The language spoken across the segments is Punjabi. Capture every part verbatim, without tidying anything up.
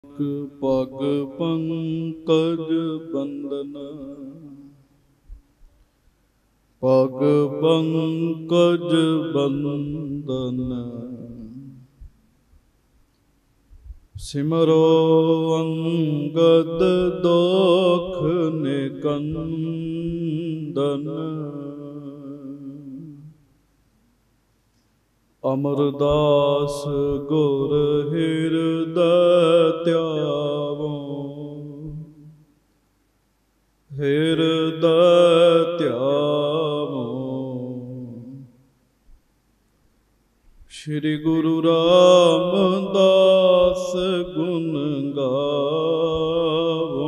पग पंकज बंदन पग पंकज बंदन सिमरो अंगद दोख निकंदन अमरदास गुर हृदय त्यावो हृदय त्यावो श्री गुरु रामदास गुण गावो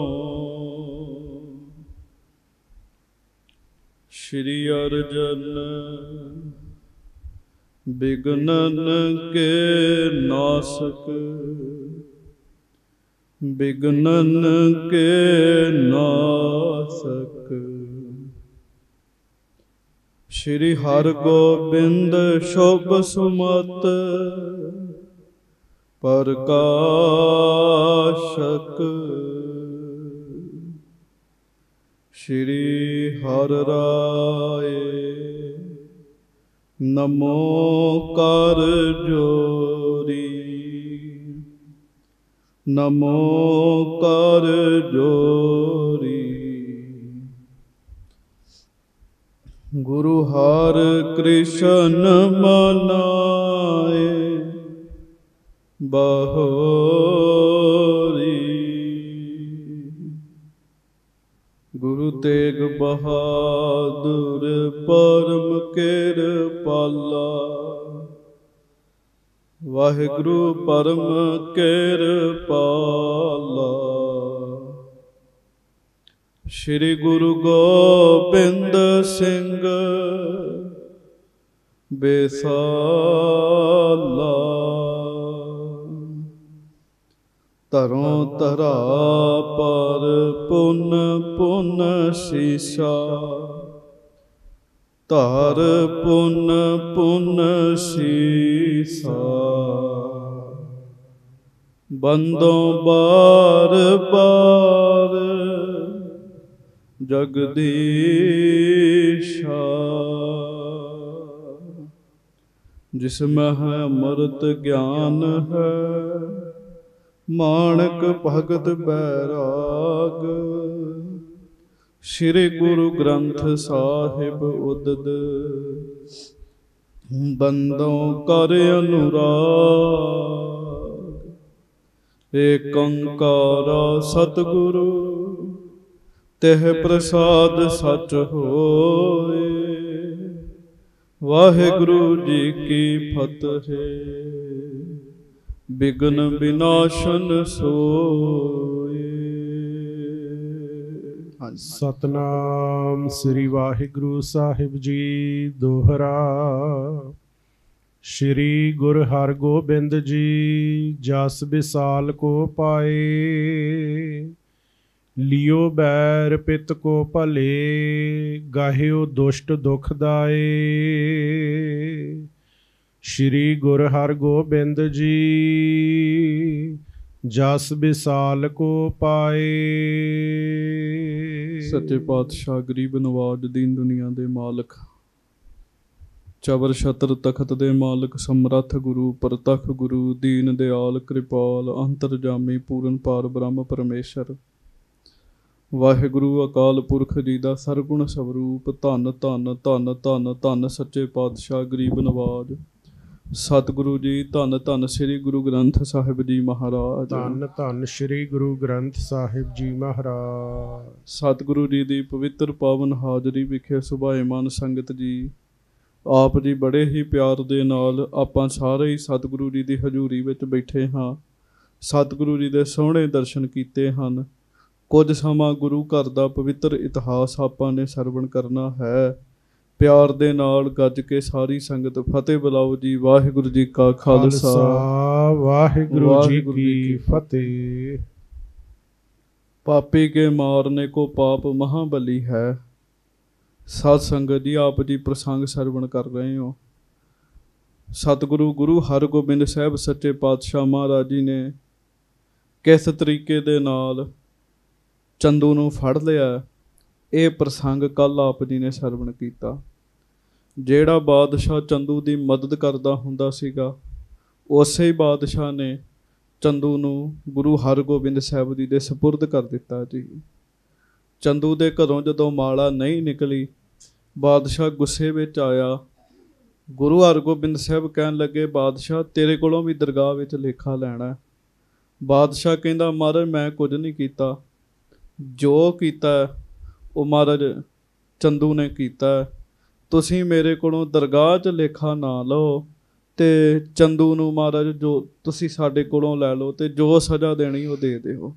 श्री अर्जन बिघ्नन के नासक बिघ्नन के नासक श्री हरगोबिंद शुभ सुमत प्रकाशक श्री हर राय नमो कर जोरी नमो कर जोरी गुरु हर कृष्ण मनाए बहोरी गुरु तेग बहादुर परम किरपाला वाहिगुरु परम किरपाला श्री गुरु गोबिंद सिंह बेसाला तरों तरा पर पुन पुन शीशा तार पुन पुन शीशा बंदों बार बार जगदीशा जिसमें है अमृत ज्ञान है माणक भगत बैराग श्री गुरु ग्रंथ साहिब उदद बंदों कर अनुराग एक ओंकार सतगुरु तेह प्रसाद सच होए वाहिगुरु जी की फतेह बिघ्न विनाशन सोए। सतनाम श्री वाहिगुरु साहिब जी दोहरा। श्री गुरु हरगोबिंद जी जस विसाल को पाए लियो बैर पित को भले गाहियो दुष्ट दुख दाए। श्री गुरु हरगोबिंद जी जस विसाल को पाए। सच्चे पातशाह गरीब नवाज दीन दुनिया दे मालक चवर छत्र तखत दे मालक समरथ गुरु परतख गुरु दीन दयाल कृपाल अंतरजामी पूरन पार ब्रह्म परमेश्वर वाहिगुरु अकाल पुरख जी दा सरगुण स्वरूप धन धन धन धन धन सच्चे पातशाह गरीब नवाज सतगुरु जी धन धन श्री गुरु ग्रंथ साहिब जी महाराज धन धन श्री गुरु ग्रंथ साहिब जी महाराज। सतगुरु जी दी पवित्र पावन हाजरी विखे सुभाएमान संगत जी आप जी बड़े ही प्यार दे नाल आपां सारे ही सतगुरु जी दी हजूरी विच बैठे हाँ। सतगुरु जी दे सोहणे दर्शन कीते हन। कुछ समा गुरु घर दा पवित्र इतिहास आपां ने सरवण करना है। प्यार दे नाल गज के सारी संगत फतेह बुलाओ जी। वाहिगुरु जी का खालसा वाहिगुरु जी की फतेह। पापी के मारने को पाप महाबली है। साध संगत जी आप जी प्रसंग सरवण कर रहे हो। सतगुरु गुरु हरगोबिंद साहब सच्चे पातशाह महाराज जी ने किस तरीके दे नाल चंदू नूं फड़ लिया, ये प्रसंग कल आप जी ने सरवण कीता। ਜਿਹੜਾ ਬਾਦਸ਼ਾਹ ਚੰਦੂ ਦੀ ਮਦਦ ਕਰਦਾ ਹੁੰਦਾ ਸੀਗਾ, ਉਸੇ ਹੀ ਬਾਦਸ਼ਾਹ ਨੇ ਚੰਦੂ ਨੂੰ ਗੁਰੂ ਹਰਗੋਬਿੰਦ ਸਾਹਿਬ ਜੀ ਦੇ ਸਪੁਰਦ ਕਰ ਦਿੱਤਾ ਜੀ। ਚੰਦੂ ਦੇ ਘਰੋਂ ਜਦੋਂ ਮਾਲਾ ਨਹੀਂ ਨਿਕਲੀ, ਬਾਦਸ਼ਾਹ ਗੁੱਸੇ ਵਿੱਚ ਆਇਆ। ਗੁਰੂ ਹਰਗੋਬਿੰਦ ਸਾਹਿਬ ਕਹਿਣ ਲੱਗੇ, ਬਾਦਸ਼ਾਹ ਤੇਰੇ ਕੋਲੋਂ ਵੀ ਦਰਗਾਹ ਵਿੱਚ ਲੇਖਾ ਲੈਣਾ। ਬਾਦਸ਼ਾਹ ਕਹਿੰਦਾ, ਮਹਾਰਾਜ ਮੈਂ ਕੁਝ ਨਹੀਂ ਕੀਤਾ, ਜੋ ਕੀਤਾ ਉਹ ਮਹਾਰਾਜ ਚੰਦੂ ਨੇ ਕੀਤਾ। ਤੁਸੀਂ ਮੇਰੇ ਕੋਲੋਂ ਦਰਗਾਹ 'ਚ ਲੇਖਾ ਨਾ ਲਓ ਅਤੇ ਚੰਦੂ ਨੂੰ ਮਹਾਰਾਜ ਜੋ ਤੁਸੀਂ ਸਾਡੇ ਕੋਲੋਂ ਲੈ ਲਓ ਅਤੇ ਜੋ ਸਜ਼ਾ ਦੇਣੀ ਉਹ ਦੇ ਦਿਓ।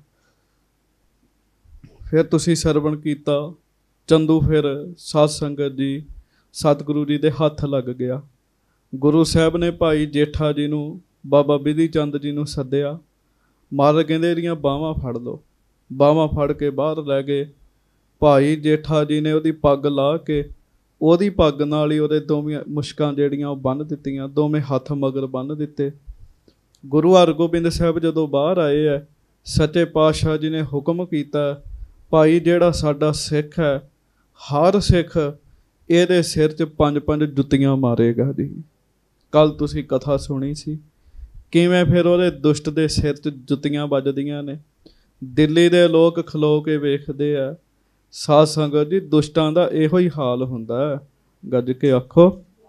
ਫਿਰ ਤੁਸੀਂ ਸਰਵਣ ਕੀਤਾ। ਚੰਦੂ ਫਿਰ ਸਾਧ ਸੰਗਤ ਜੀ ਸਤਿਗੁਰੂ ਜੀ ਦੇ ਹੱਥ ਲੱਗ ਗਿਆ। ਗੁਰੂ ਸਾਹਿਬ ਨੇ ਭਾਈ ਜੇਠਾ ਜੀ ਨੂੰ, ਬਾਬਾ ਬਿਧੀ ਚੰਦ ਜੀ ਨੂੰ ਸੱਦਿਆ। ਮਹਾਰਾਜ ਕਹਿੰਦੇ ਇਹਦੀਆਂ ਬਾਹਾਂ ਫੜ ਲਓ। ਬਾਹਾਂ ਫੜ ਕੇ ਬਾਹਰ ਲੈ ਗਏ। ਭਾਈ ਜੇਠਾ ਜੀ ਨੇ ਉਹਦੀ ਪੱਗ ਲਾ ਕੇ ਉਹਦੀ ਪੱਗ ਨਾਲ ਹੀ ਉਹਦੇ ਦੋਵੇਂ ਮੁਸ਼ਕਾਂ ਜਿਹੜੀਆਂ ਉਹ ਬੰਨ੍ਹ ਦਿੱਤੀਆਂ, ਦੋਵੇਂ ਹੱਥ ਮਗਰ ਬੰਨ੍ਹ ਦਿੱਤੇ। ਗੁਰੂ ਹਰਗੋਬਿੰਦ ਸਾਹਿਬ ਜਦੋਂ ਬਾਹਰ ਆਏ ਹੈ, ਸੱਚੇ ਪਾਤਸ਼ਾਹ ਜੀ ਨੇ ਹੁਕਮ ਕੀਤਾ, ਭਾਈ ਜਿਹੜਾ ਸਾਡਾ ਸਿੱਖ ਹੈ, ਹਰ ਸਿੱਖ ਇਹਦੇ ਸਿਰ 'ਚ ਪੰਜ ਪੰਜ ਜੁੱਤੀਆਂ ਮਾਰੇਗਾ ਜੀ। ਕੱਲ੍ਹ ਤੁਸੀਂ ਕਥਾ ਸੁਣੀ ਸੀ ਕਿਵੇਂ ਫਿਰ ਉਹਦੇ ਦੁਸ਼ਟ ਦੇ ਸਿਰ 'ਚ ਜੁੱਤੀਆਂ ਵੱਜਦੀਆਂ ਨੇ। ਦਿੱਲੀ ਦੇ ਲੋਕ ਖਲੋ ਕੇ ਵੇਖਦੇ ਆ। ਸਾਧ ਸੰਗਤ ਜੀ ਦੁਸ਼ਟਾਂ ਦਾ ਇਹੋ ਹੀ ਹਾਲ ਹੁੰਦਾ ਹੈ। ਗੱਜ ਕੇ ਆਖੋ,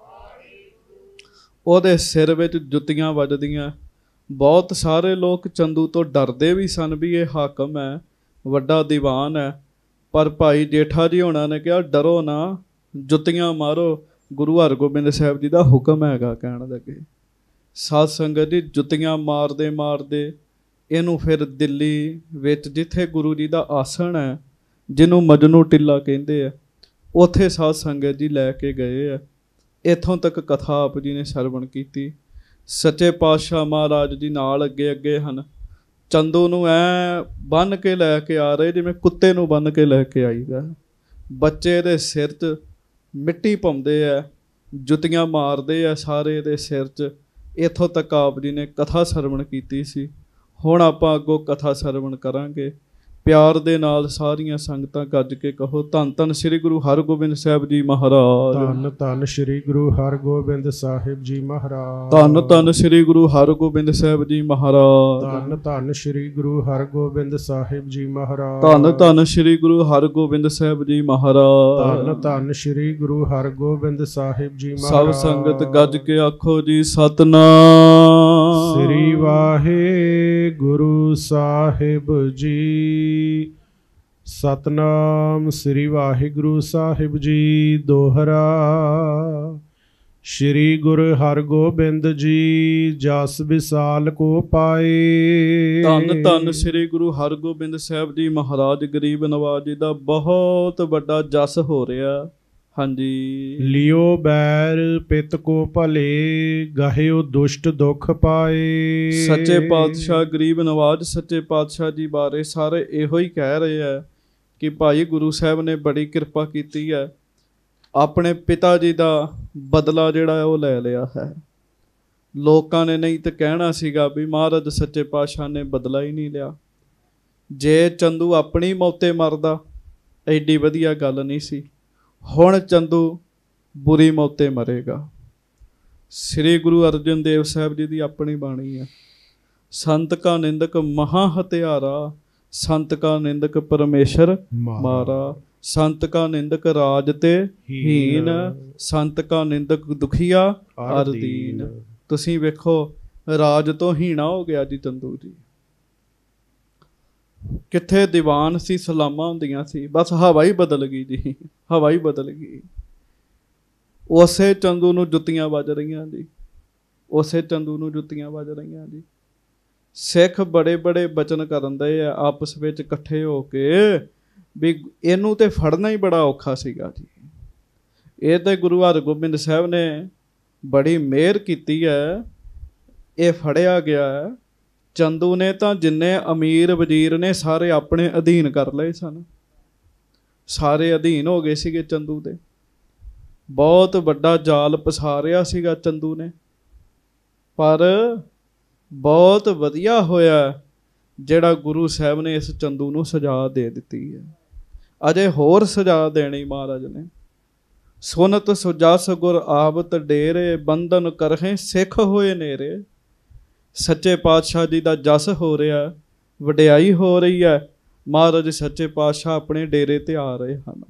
ਉਹਦੇ ਸਿਰ ਵਿੱਚ ਜੁੱਤੀਆਂ ਵੱਜਦੀਆਂ। ਬਹੁਤ ਸਾਰੇ ਲੋਕ ਚੰਦੂ ਤੋਂ ਡਰਦੇ ਵੀ ਸਨ ਵੀ ਇਹ ਹਾਕਮ ਹੈ, ਵੱਡਾ ਦੀਵਾਨ ਹੈ, ਪਰ ਭਾਈ ਜੇਠਾ ਜੀ ਹੋਣਾ ਨੇ ਕਿਹਾ ਡਰੋ ਨਾ, ਜੁੱਤੀਆਂ ਮਾਰੋ, ਗੁਰੂ ਹਰਗੋਬਿੰਦ ਸਾਹਿਬ ਜੀ ਦਾ ਹੁਕਮ ਹੈਗਾ। ਕਹਿਣ ਲੱਗੇ ਸਾਧ ਸੰਗਤ ਜੀ ਜੁੱਤੀਆਂ ਮਾਰਦੇ ਮਾਰਦੇ ਇਹਨੂੰ ਫਿਰ ਦਿੱਲੀ ਵਿੱਚ ਜਿੱਥੇ ਗੁਰੂ ਜੀ ਦਾ ਆਸਣ ਹੈ, ਜਿਹਨੂੰ ਮਜਨੂ ਟਿੱਲਾ ਕਹਿੰਦੇ ਆ, ਉੱਥੇ ਸਾਧ ਸੰਗਤ ਜੀ ਲੈ ਕੇ ਗਏ ਆ। ਇੱਥੋਂ ਤੱਕ ਕਥਾ ਆਪ ਜੀ ਨੇ ਸਰਵਣ ਕੀਤੀ। ਸੱਚੇ ਪਾਤਸ਼ਾਹ ਮਹਾਰਾਜ ਜੀ ਨਾਲ ਅੱਗੇ ਅੱਗੇ ਹਨ। ਚੰਦੂ ਨੂੰ ਐਂ ਬੰਨ੍ਹ ਕੇ ਲੈ ਕੇ ਆ ਰਹੇ ਜਿਵੇਂ ਕੁੱਤੇ ਨੂੰ ਬੰਨ੍ਹ ਕੇ ਲੈ ਕੇ ਆਈਦਾ। ਬੱਚੇ ਦੇ ਸਿਰ 'ਚ ਮਿੱਟੀ ਪਾਉਂਦੇ ਆ, ਜੁੱਤੀਆਂ ਮਾਰਦੇ ਆ ਸਾਰੇ ਦੇ ਸਿਰ 'ਚ। ਇੱਥੋਂ ਤੱਕ ਆਪ ਜੀ ਨੇ ਕਥਾ ਸਰਵਣ ਕੀਤੀ ਸੀ। ਹੁਣ ਆਪਾਂ ਅੱਗੋਂ ਕਥਾ ਸਰਵਣ ਕਰਾਂਗੇ। ਪਿਆਰ ਦੇ ਨਾਲ ਸਾਰੀਆਂ ਸੰਗਤਾਂ ਗੱਜ ਕੇ ਕਹੋ, ਧੰਨ ਧੰਨ ਸ੍ਰੀ ਗੁਰੂ ਹਰਗੋਬਿੰਦ ਸਾਹਿਬ ਜੀ ਮਹਾਰਾਜ। ਧੰਨ ਧੰਨ ਸ੍ਰੀ ਗੁਰੂ ਹਰਗੋਬਿੰਦ ਸਾਹਿਬ ਜੀ ਮਹਾਰਾਜ। ਧੰਨ ਧੰਨ ਸ੍ਰੀ ਗੁਰੂ ਹਰਗੋਬਿੰਦ ਸਾਹਿਬ ਜੀ ਮਹਾਰਾਜ। ਧੰਨ ਧੰਨ ਸ੍ਰੀ ਗੁਰੂ ਹਰਗੋਬਿੰਦ ਸਾਹਿਬ ਜੀ ਮਹਾਰਾਜ। ਧੰਨ ਧੰਨ ਸ੍ਰੀ ਗੁਰੂ ਹਰਗੋਬਿੰਦ ਸਾਹਿਬ ਜੀ ਮਹਾਰਾਜ। ਧੰਨ ਧੰਨ ਸ੍ਰੀ ਗੁਰੂ ਹਰਗੋਬਿੰਦ ਸਾਹਿਬ ਜੀ ਸਭ ਮਹਾਰਾਜ। ਸੰਗਤ ਗੱਜ ਕੇ ਆਖੋ ਜੀ ਸਤਿਨਾਮ ਸ੍ਰੀ ਵਾਹਿਗੁਰੂ ਸਾਹਿਬ ਜੀ। ਸਤਨਾਮ ਸ੍ਰੀ ਵਾਹਿਗੁਰੂ ਸਾਹਿਬ ਜੀ। ਦੋਹਰਾ ਸ਼੍ਰੀ ਗੁਰੂ ਹਰਗੋਬਿੰਦ ਜੀ ਜਸ ਵਿਸਾਲ ਕੋ ਪਾਏ। ਧੰਨ ਧੰਨ ਸ੍ਰੀ ਗੁਰੂ ਹਰਗੋਬਿੰਦ ਸਾਹਿਬ ਜੀ ਮਹਾਰਾਜ ਗਰੀਬ ਨਵਾਜ ਜੀ ਦਾ ਬਹੁਤ ਵੱਡਾ ਜਸ ਹੋ ਰਿਹਾ। ਹਾਂਜੀ। ਲਿਓ ਬੈਰ ਪਿਤ ਕੋ ਭਲੇ ਗਹਿਓ ਦੁਸ਼ਟ ਦੁਖ ਪਾਏ। ਸੱਚੇ ਪਾਤਸ਼ਾਹ ਗਰੀਬ ਨਵਾਜ ਸੱਚੇ ਪਾਤਸ਼ਾਹ ਜੀ ਬਾਰੇ ਸਾਰੇ ਇਹੋ ਹੀ ਕਹਿ ਰਹੇ ਆ ਕਿ ਭਾਈ ਗੁਰੂ ਸਾਹਿਬ ਨੇ ਬੜੀ ਕਿਰਪਾ ਕੀਤੀ ਹੈ, ਆਪਣੇ ਪਿਤਾ ਜੀ ਦਾ ਬਦਲਾ ਜਿਹੜਾ ਉਹ ਲੈ ਲਿਆ ਹੈ। ਲੋਕਾਂ ਨੇ ਨਹੀਂ ਤਾਂ ਕਹਿਣਾ ਸੀਗਾ ਵੀ ਮਹਾਰਾਜ ਸੱਚੇ ਪਾਤਸ਼ਾਹ ਨੇ ਬਦਲਾ ਹੀ ਨਹੀਂ ਲਿਆ। ਜੇ ਚੰਦੂ ਆਪਣੀ ਮੌਤੇ ਮਰਦਾ ਐਡੀ ਵਧੀਆ ਗੱਲ ਨਹੀਂ ਸੀ। ਹੁਣ ਚੰਦੂ ਬੁਰੀ ਮੌਤੇ ਮਰੇਗਾ। ਸ੍ਰੀ ਗੁਰੂ ਅਰਜਨ ਦੇਵ ਸਾਹਿਬ ਜੀ ਦੀ ਆਪਣੀ ਬਾਣੀ ਹੈ, ਸੰਤ ਕਾ ਨਿੰਦਕ ਮਹਾ ਹਤਿਆਰਾ, ਸੰਤ ਕਾ ਨਿੰਦਕ ਪਰਮੇਸ਼ਰ ਮਾਰਾ, ਸੰਤ ਕਾ ਨਿੰਦਕ ਰਾਜ ਤੇ ਹੀਨ, ਸੰਤ ਕਾ ਨਿੰਦਕ ਦੁਖੀਆ ਅਰ ਦੀਨ। ਤੁਸੀਂ ਵੇਖੋ ਰਾਜ ਤੋਂ ਹੀਣਾ ਹੋ ਗਿਆ ਜੀ ਚੰਦੂ ਜੀ। ਕਿੱਥੇ ਦੀਵਾਨ ਸੀ, ਸਲਾਮਾਂ ਹੁੰਦੀਆਂ ਸੀ, ਬਸ ਹਵਾ ਹੀ ਬਦਲ ਗਈ ਜੀ, ਹਵਾ ਹੀ ਬਦਲ ਗਈ। ਉਸੇ ਚੰਦੂ ਨੂੰ ਜੁੱਤੀਆਂ ਵੱਜ ਰਹੀਆਂ ਜੀ, ਉਸੇ ਚੰਦੂ ਨੂੰ ਜੁੱਤੀਆਂ ਵੱਜ ਰਹੀਆਂ ਜੀ। ਸਿੱਖ ਬੜੇ ਬੜੇ ਬਚਨ ਕਰਨ ਦੇ ਆ ਆਪਸ ਵਿੱਚ ਇਕੱਠੇ ਹੋ ਕੇ ਵੀ ਇਹਨੂੰ ਤੇ ਫੜਨਾ ਹੀ ਬੜਾ ਔਖਾ ਸੀਗਾ ਜੀ। ਇਹ ਤੇ ਗੁਰੂ ਹਰਗੋਬਿੰਦ ਸਾਹਿਬ ਨੇ ਬੜੀ ਮਿਹਰ ਕੀਤੀ ਹੈ, ਇਹ ਫੜਿਆ ਗਿਆ। ਚੰਦੂ ਨੇ ਤਾਂ ਜਿੰਨੇ ਅਮੀਰ ਵਜ਼ੀਰ ਨੇ ਸਾਰੇ ਆਪਣੇ ਅਧੀਨ ਕਰ ਲਏ ਸਨ, ਸਾਰੇ ਅਧੀਨ ਹੋ ਗਏ ਸੀਗੇ ਚੰਦੂ ਦੇ। ਬਹੁਤ ਵੱਡਾ ਜਾਲ ਪਸਾਰਿਆ ਸੀਗਾ ਚੰਦੂ ਨੇ, ਪਰ ਬਹੁਤ ਵਧੀਆ ਹੋਇਆ ਜਿਹੜਾ ਗੁਰੂ ਸਾਹਿਬ ਨੇ ਇਸ ਚੰਦੂ ਨੂੰ ਸਜ਼ਾ ਦੇ ਦਿੱਤੀ ਹੈ। ਅਜੇ ਹੋਰ ਸਜ਼ਾ ਦੇਣੀ ਮਹਾਰਾਜ ਨੇ। ਸੁਨਤ ਸੁਜਸ ਗੁਰ ਆਵਤ ਡੇਰੇ ਬੰਧਨ ਕਰਹੇ ਸਿੱਖ ਹੋਏ ਨੇਰੇ। ਸੱਚੇ ਪਾਤਸ਼ਾਹ ਜੀ ਦਾ ਜਸ ਹੋ ਰਿਹਾ, ਵਡਿਆਈ ਹੋ ਰਹੀ ਹੈ। ਮਹਾਰਾਜ ਸੱਚੇ ਪਾਤਸ਼ਾਹ ਆਪਣੇ ਡੇਰੇ ਤੇ ਆ ਰਹੇ ਹਨ।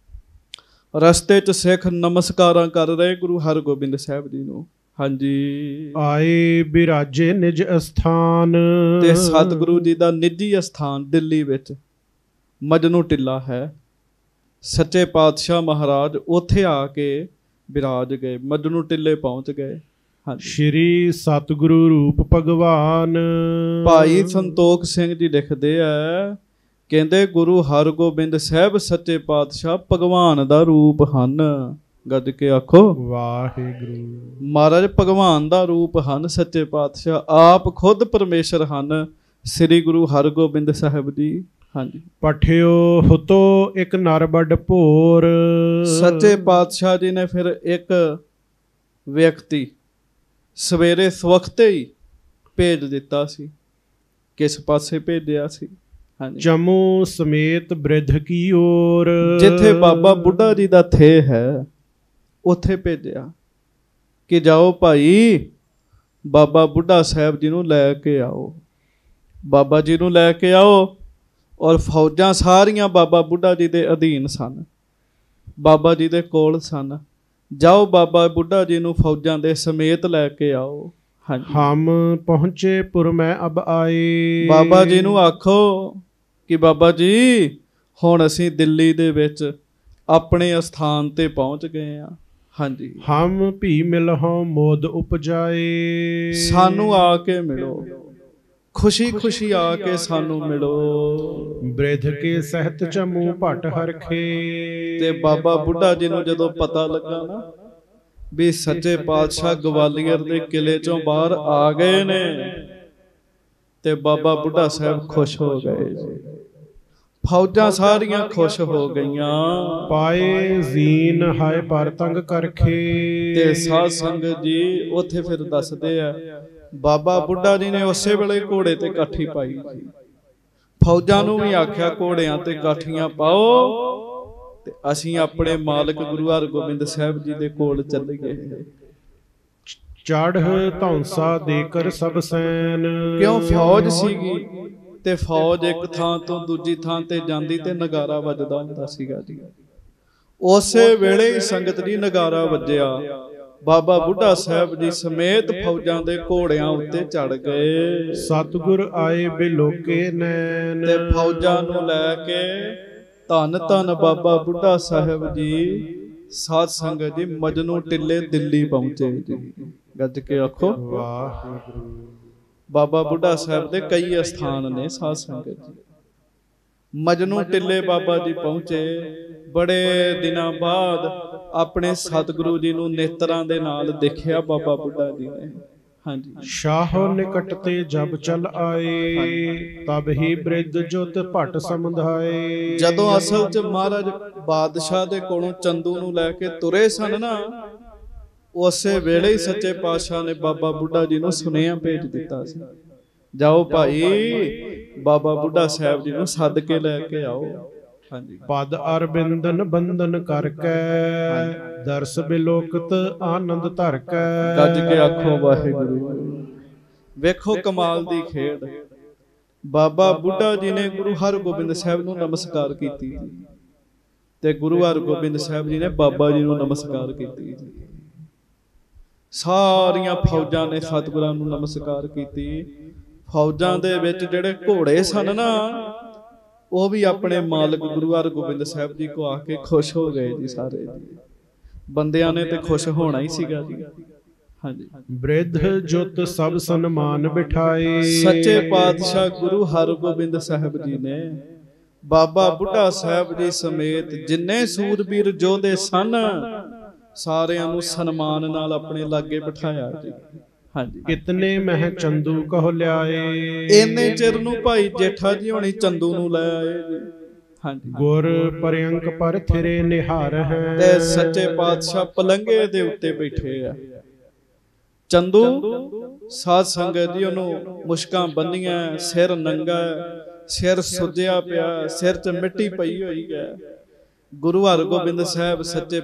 ਰਸਤੇ 'ਚ ਸਿੱਖ ਨਮਸਕਾਰਾਂ ਕਰ ਰਹੇ ਗੁਰੂ ਹਰਗੋਬਿੰਦ ਸਾਹਿਬ ਜੀ ਨੂੰ। ਹਾਂਜੀ, ਆਏ ਬਿਰਾਜੇ ਨਿਜ ਅਸਥਾਨ। ਤੇ ਸਤਿਗੁਰੂ ਜੀ ਦਾ ਨਿੱਜੀ ਅਸਥਾਨ ਦਿੱਲੀ ਵਿੱਚ ਮਜਨੂ ਟਿੱਲਾ ਹੈ। ਸੱਚੇ ਪਾਤਸ਼ਾਹ ਮਹਾਰਾਜ ਉੱਥੇ ਆ ਕੇ ਬਿਰਾਜ ਗਏ, ਮਜਨੂ ਟਿੱਲੇ ਪਹੁੰਚ ਗਏ। ਹਾਂਜੀ, ਸ਼੍ਰੀ ਸਤਿਗੁਰੂ ਰੂਪ ਭਗਵਾਨ। ਭਾਈ ਸੰਤੋਖ ਸਿੰਘ ਜੀ ਲਿਖਦੇ ਆ, ਕਹਿੰਦੇ ਗੁਰੂ ਹਰਗੋਬਿੰਦ ਸਾਹਿਬ ਸੱਚੇ ਪਾਤਸ਼ਾਹ ਭਗਵਾਨ ਦਾ ਰੂਪ ਹਨ। ਗੱਜ ਕੇ ਆਖੋ ਵਾਹਿਗੁਰੂ। ਮਹਾਰਾਜ ਭਗਵਾਨ ਦਾ ਰੂਪ ਹਨ ਸੱਚੇ ਪਾਤਸ਼ਾਹ, ਆਪ ਖੁਦ ਪਰਮੇਸ਼ਰ ਹਨ ਸ੍ਰੀ ਗੁਰੂ ਹਰਗੋਬਿੰਦ ਸਾਹਿਬ ਜੀ। ਹਾਂਜੀ, ਪਠਿਓ ਹੁਤੋ ਇੱਕ ਨਰ ਵੱਡ ਭੋਰ। ਸੱਚੇ ਪਾਤਸ਼ਾਹ ਜੀ ਨੇ ਫਿਰ ਇੱਕ ਵਿਅਕਤੀ ਸਵੇਰੇ ਸਵਖਤੇ ਹੀ ਭੇਜ ਦਿੱਤਾ ਸੀ। ਕਿਸ ਪਾਸੇ ਭੇਜਿਆ ਸੀ? ਹਾਂਜੀ, ਜੰਮੂ ਸਮੇਤ ਬ੍ਰਿਧ ਕੀ ਓਰ। ਜਿੱਥੇ ਬਾਬਾ ਬੁੱਢਾ ਜੀ ਦਾ ਥੇ ਹੈ ਉੱਥੇ ਭੇਜਿਆ ਕਿ ਜਾਓ ਭਾਈ ਬਾਬਾ ਬੁੱਢਾ ਸਾਹਿਬ ਜੀ ਨੂੰ ਲੈ ਕੇ ਆਓ। ਬਾਬਾ ਜੀ ਨੂੰ ਲੈ ਕੇ ਆਓ। ਔਰ ਫੌਜਾਂ ਸਾਰੀਆਂ ਬਾਬਾ ਬੁੱਢਾ ਜੀ ਦੇ ਅਧੀਨ ਸਨ, ਬਾਬਾ ਜੀ ਦੇ ਕੋਲ ਸਨ। ਜਾਓ ਬਾਬਾ ਬੁੱਢਾ ਜੀ ਨੂੰ ਫੌਜਾਂ ਦੇ ਸਮੇਤ ਲੈ ਕੇ ਆਓ। ਹਾਂਜੀ, ਹਮ ਪਹੁੰਚੇ ਪੁਰ ਮੈਂ ਅਬ ਆਏ। ਬਾਬਾ ਜੀ ਨੂੰ ਆਖੋ ਕਿ ਬਾਬਾ ਜੀ ਹੁਣ ਅਸੀਂ ਦਿੱਲੀ ਦੇ ਵਿੱਚ ਆਪਣੇ ਅਸਥਾਨ ਤੇ ਪਹੁੰਚ ਗਏ ਹਾਂ। ਹਾਂਜੀ, ਹਮ ਭੀ ਮਿਲਹੁ ਮੋਦ ਉਪਜਾਏ। ਸਾਨੂੰ ਆ ਕੇ ਮਿਲੋ, ਖੁਸ਼ੀ ਖੁਸ਼ੀ ਆ ਕੇ ਸਾਨੂੰ ਮਿਲੋ। ਬ੍ਰਿਧ ਕੇ ਸਹਿਤ ਜੰਮੂ ਭੱਟ ਹਰਖੇ। ਤੇ ਬਾਬਾ ਬੁੱਢਾ ਜੀ ਨੂੰ ਜਦੋਂ ਪਤਾ ਲੱਗਾ ਨਾ ਵੀ ਸੱਚੇ ਪਾਤਸ਼ਾਹ ਗਵਾਲੀਅਰ ਦੇ ਕਿਲੇ ਚੋਂ ਬਾਹਰ ਆ ਗਏ ਨੇ, ਤੇ ਬਾਬਾ ਬੁੱਢਾ ਸਾਹਿਬ ਖੁਸ਼ ਹੋ ਗਏ ਜੀ। ਫੌਜਾਂ ਸਾਰੀਆਂ ਖੁਸ਼ ਹੋ ਗਈਆਂ। ਪਾਏ ਜ਼ੀਨ ਹਾਏ ਪਰ ਤੰਗ ਕਰਖੇ। ਤੇ ਸਾਧ ਸੰਗਤ ਜੀ ਉੱਥੇ ਫਿਰ ਦੱਸਦੇ ਆ ਬਾਬਾ ਬੁੱਢਾ ਜੀ ਨੇ ਉਸੇ ਵੇਲੇ ਘੋੜੇ ਤੇ ਕਾਠੀ ਪਾਈ ਜੀ। ਫੌਜਾਂ ਨੂੰ ਵੀ ਆਖਿਆ ਘੋੜਿਆਂ ਤੇ ਕਾਠੀਆਂ ਪਾਓ ਤੇ ਅਸੀਂ ਆਪਣੇ ਮਾਲਕ ਗੁਰੂ ਹਰਗੋਬਿੰਦ ਸਾਹਿਬ ਜੀ ਦੇ ਕੋਲ ਚੱਲ ਗਏ। ਚੜ੍ਹ ਧੌਂਸਾ ਦੇ ਕਰ ਸਭ ਸੈਨ। ਕਿਉਂ ਫੌਜ ਸੀਗੀ ਤੇ ਫੌਜ ਇੱਕ ਥਾਂ ਤੋਂ ਦੂਜੀ ਥਾਂ ਤੇ ਜਾਂਦੀ ਤੇ ਨਗਾਰਾ ਵੱਜਦਾ ਹੁੰਦਾ ਸੀਗਾ ਜੀ। ਉਸੇ ਵੇਲੇ ਹੀ ਸੰਗਤ ਜੀ ਨਗਾਰਾ ਵੱਜਿਆ। ਬਾਬਾ ਬੁੱਢਾ ਸਾਹਿਬ ਜੀ ਸਮੇਤ ਫੌਜਾਂ ਦੇ ਘੋੜਿਆਂ ਉੱਤੇ ਚੜ ਗਏ। ਸਤਿਗੁਰ ਆਏ ਬਿਲੋਕੇ ਨੈਣ। ਤੇ ਫੌਜਾਂ ਨੂੰ ਲੈ ਕੇ ਧੰਨ ਧੰਨ ਬਾਬਾ ਬੁੱਢਾ ਸਾਹਿਬ ਜੀ ਸਾਧ ਸੰਗਤ ਜੀ ਮਜਨੂ ਟਿੱਲੇ ਦਿੱਲੀ ਪਹੁੰਚੇ ਜੀ। ਗੱਜ ਕੇ ਆਖੋ ਵਾਹਿਗੁਰੂ। ਬਾਬਾ ਬੁੱਢਾ ਸਾਹਿਬ ਦੇ ਕਈ ਅਸਥਾਨ ਨੇ ਸਾਧ ਸੰਗਤ ਜੀ। ਮਜਨੂ ਟਿੱਲੇ ਬਾਬਾ ਜੀ ਪਹੁੰਚੇ। ਬੜੇ ਦਿਨਾਂ ਬਾਅਦ ਆਪਣੇ ਸਤਿਗੁਰੂ ਜੀ ਨੂੰ ਨੇਤਰਾਂ ਦੇ ਨਾਲ ਦੇਖਿਆ ਬਾਬਾ ਬੁੱਢਾ ਜੀ ਨੇ। ਹਾਂਜੀ, ਸ਼ਾਹੋ ਨਿਕਟ ਤੇ ਜਬ ਚਲ ਆਏ। ਤਬ ਹੀ ਬ੍ਰਿਧ ਜੁਤ ਭੱਟ ਸਮਝਾਏ। ਜਦੋਂ ਅਸਲ ਚ ਮਹਾਰਾਜ ਬਾਦਸ਼ਾਹ ਦੇ ਕੋਲੋਂ ਚੰਦੂ ਨੂੰ ਲੈ ਕੇ ਤੁਰੇ ਸਨ ਨਾ, ਉਸੇ ਵੇਲੇ ਹੀ ਸੱਚੇ ਪਾਤਸ਼ਾਹ ਨੇ ਬਾਬਾ ਬੁੱਢਾ ਜੀ ਨੂੰ ਸੁਨੇਹਾ ਭੇਜ ਦਿੱਤਾ ਸੀ, ਜਾਓ ਭਾਈ ਬਾਬਾ ਬੁੱਢਾ ਸਾਹਿਬ ਜੀ ਨੂੰ ਸੱਦ ਕੇ ਲੈ ਕੇ ਆਓ। ਹਾਂਜੀ, ਪਦ ਅਰਬਿੰਦਨ ਬੰਦਨ ਕਰਕੇ ਦਰਸ ਬਿਲੋਕਤ ਆਨੰਦ ਧਰ ਕੇ। ਗੱਜ ਕੇ ਆਖੋ ਵਾਹਿਗੁਰੂ। ਵੇਖੋ ਕਮਾਲ ਦੀ ਖੇਡ। ਬਾਬਾ ਬੁੱਢਾ ਜੀ ਨੇ ਗੁਰੂ ਹਰਗੋਬਿੰਦ ਸਾਹਿਬ ਨੂੰ ਨਮਸਕਾਰ ਕੀਤੀ ਤੇ ਗੁਰੂ ਹਰਗੋਬਿੰਦ ਸਾਹਿਬ ਜੀ ਨੇ ਬਾਬਾ ਜੀ ਨੂੰ ਨਮਸਕਾਰ ਕੀਤੀ। ਸਾਰੀਆਂ ਫੌਜਾਂ ਨੇ ਸਤਿਗੁਰਾਂ ਨੂੰ ਨਮਸਕਾਰ ਕੀਤੀ। ਫੌਜਾਂ ਦੇ ਵਿੱਚ ਜਿਹੜੇ ਘੋੜੇ ਸਨ ਨਾ, ਉਹ ਵੀ ਆਪਣੇ ਮਾਲਕ ਗੁਰੂ ਹਰਗੋਬਿੰਦ ਸਾਹਿਬ ਜੀ ਕੋ ਆ ਕੇ ਖੁਸ਼ ਹੋ ਗਏ ਜੀ। ਸਾਰੇ ਬੰਦਿਆਂ ਨੇ ਤੇ ਖੁਸ਼ ਹੋਣਾ ਹੀ ਸੀਗਾ ਜੀ। ਹਾਂਜੀ, ਬ੍ਰਿਧ ਜੁਤ ਸਭ ਸਨਮਾਨ ਬਿਠਾਏ। ਸੱਚੇ ਪਾਤਸ਼ਾਹ ਗੁਰੂ ਹਰਗੋਬਿੰਦ ਸਾਹਿਬ ਜੀ ਨੇ ਬਾਬਾ ਬੁੱਢਾ ਸਾਹਿਬ ਜੀ ਸਮੇਤ ਜਿੰਨੇ ਸੂਰਬੀਰ ਯੋਧੇ ਸਨ ਸਾਰਿਆਂ ਨੂੰ ਸਨਮਾਨ ਨਾਲ ਆਪਣੇ ਲਾਗੇ ਬਿਠਾਇਆ ਜੀ। ਹਾਂਜੀ, ਕਿਤਨੇ ਮਹਿ ਚੰਦੂ ਕਹੋ ਲਿਆਏ। ਇੰਨੇ ਚਿਰ ਨੂੰ ਭਾਈ ਜੇਠਾ ਜੀ ਹੋਣੀ ਚੰਦੂ ਨੂੰ ਲੈ ਆਏ ਜੀ। ਹਾਂਜੀ, ਗੁਰ ਪਰਯੰਕ ਪਰ ਥਿਰੇ ਨਿਹਾਰ ਹੈ। ਤੇ ਸੱਚੇ ਪਾਤਸ਼ਾਹ ਪਲੰਗੇ ਦੇ ਉੱਤੇ ਬੈਠੇ ਆ। ਚੰਦੂ ਸਾਧ ਸੰਗਤ ਜੀ ਉਹਨੂੰ ਮੁਸ਼ਕਾਂ ਬੰਨੀਆਂ, ਸਿਰ ਨੰਗਾ, ਸਿਰ ਸੁੱਜਿਆ ਪਿਆ, ਸਿਰ 'ਚ ਮਿੱਟੀ ਪਈ ਹੋਈ ਹੈ। ਗੁਰੂ ਹਰਗੋਬਿੰਦ ਸਾਹਿਬ ਸੱਚੇ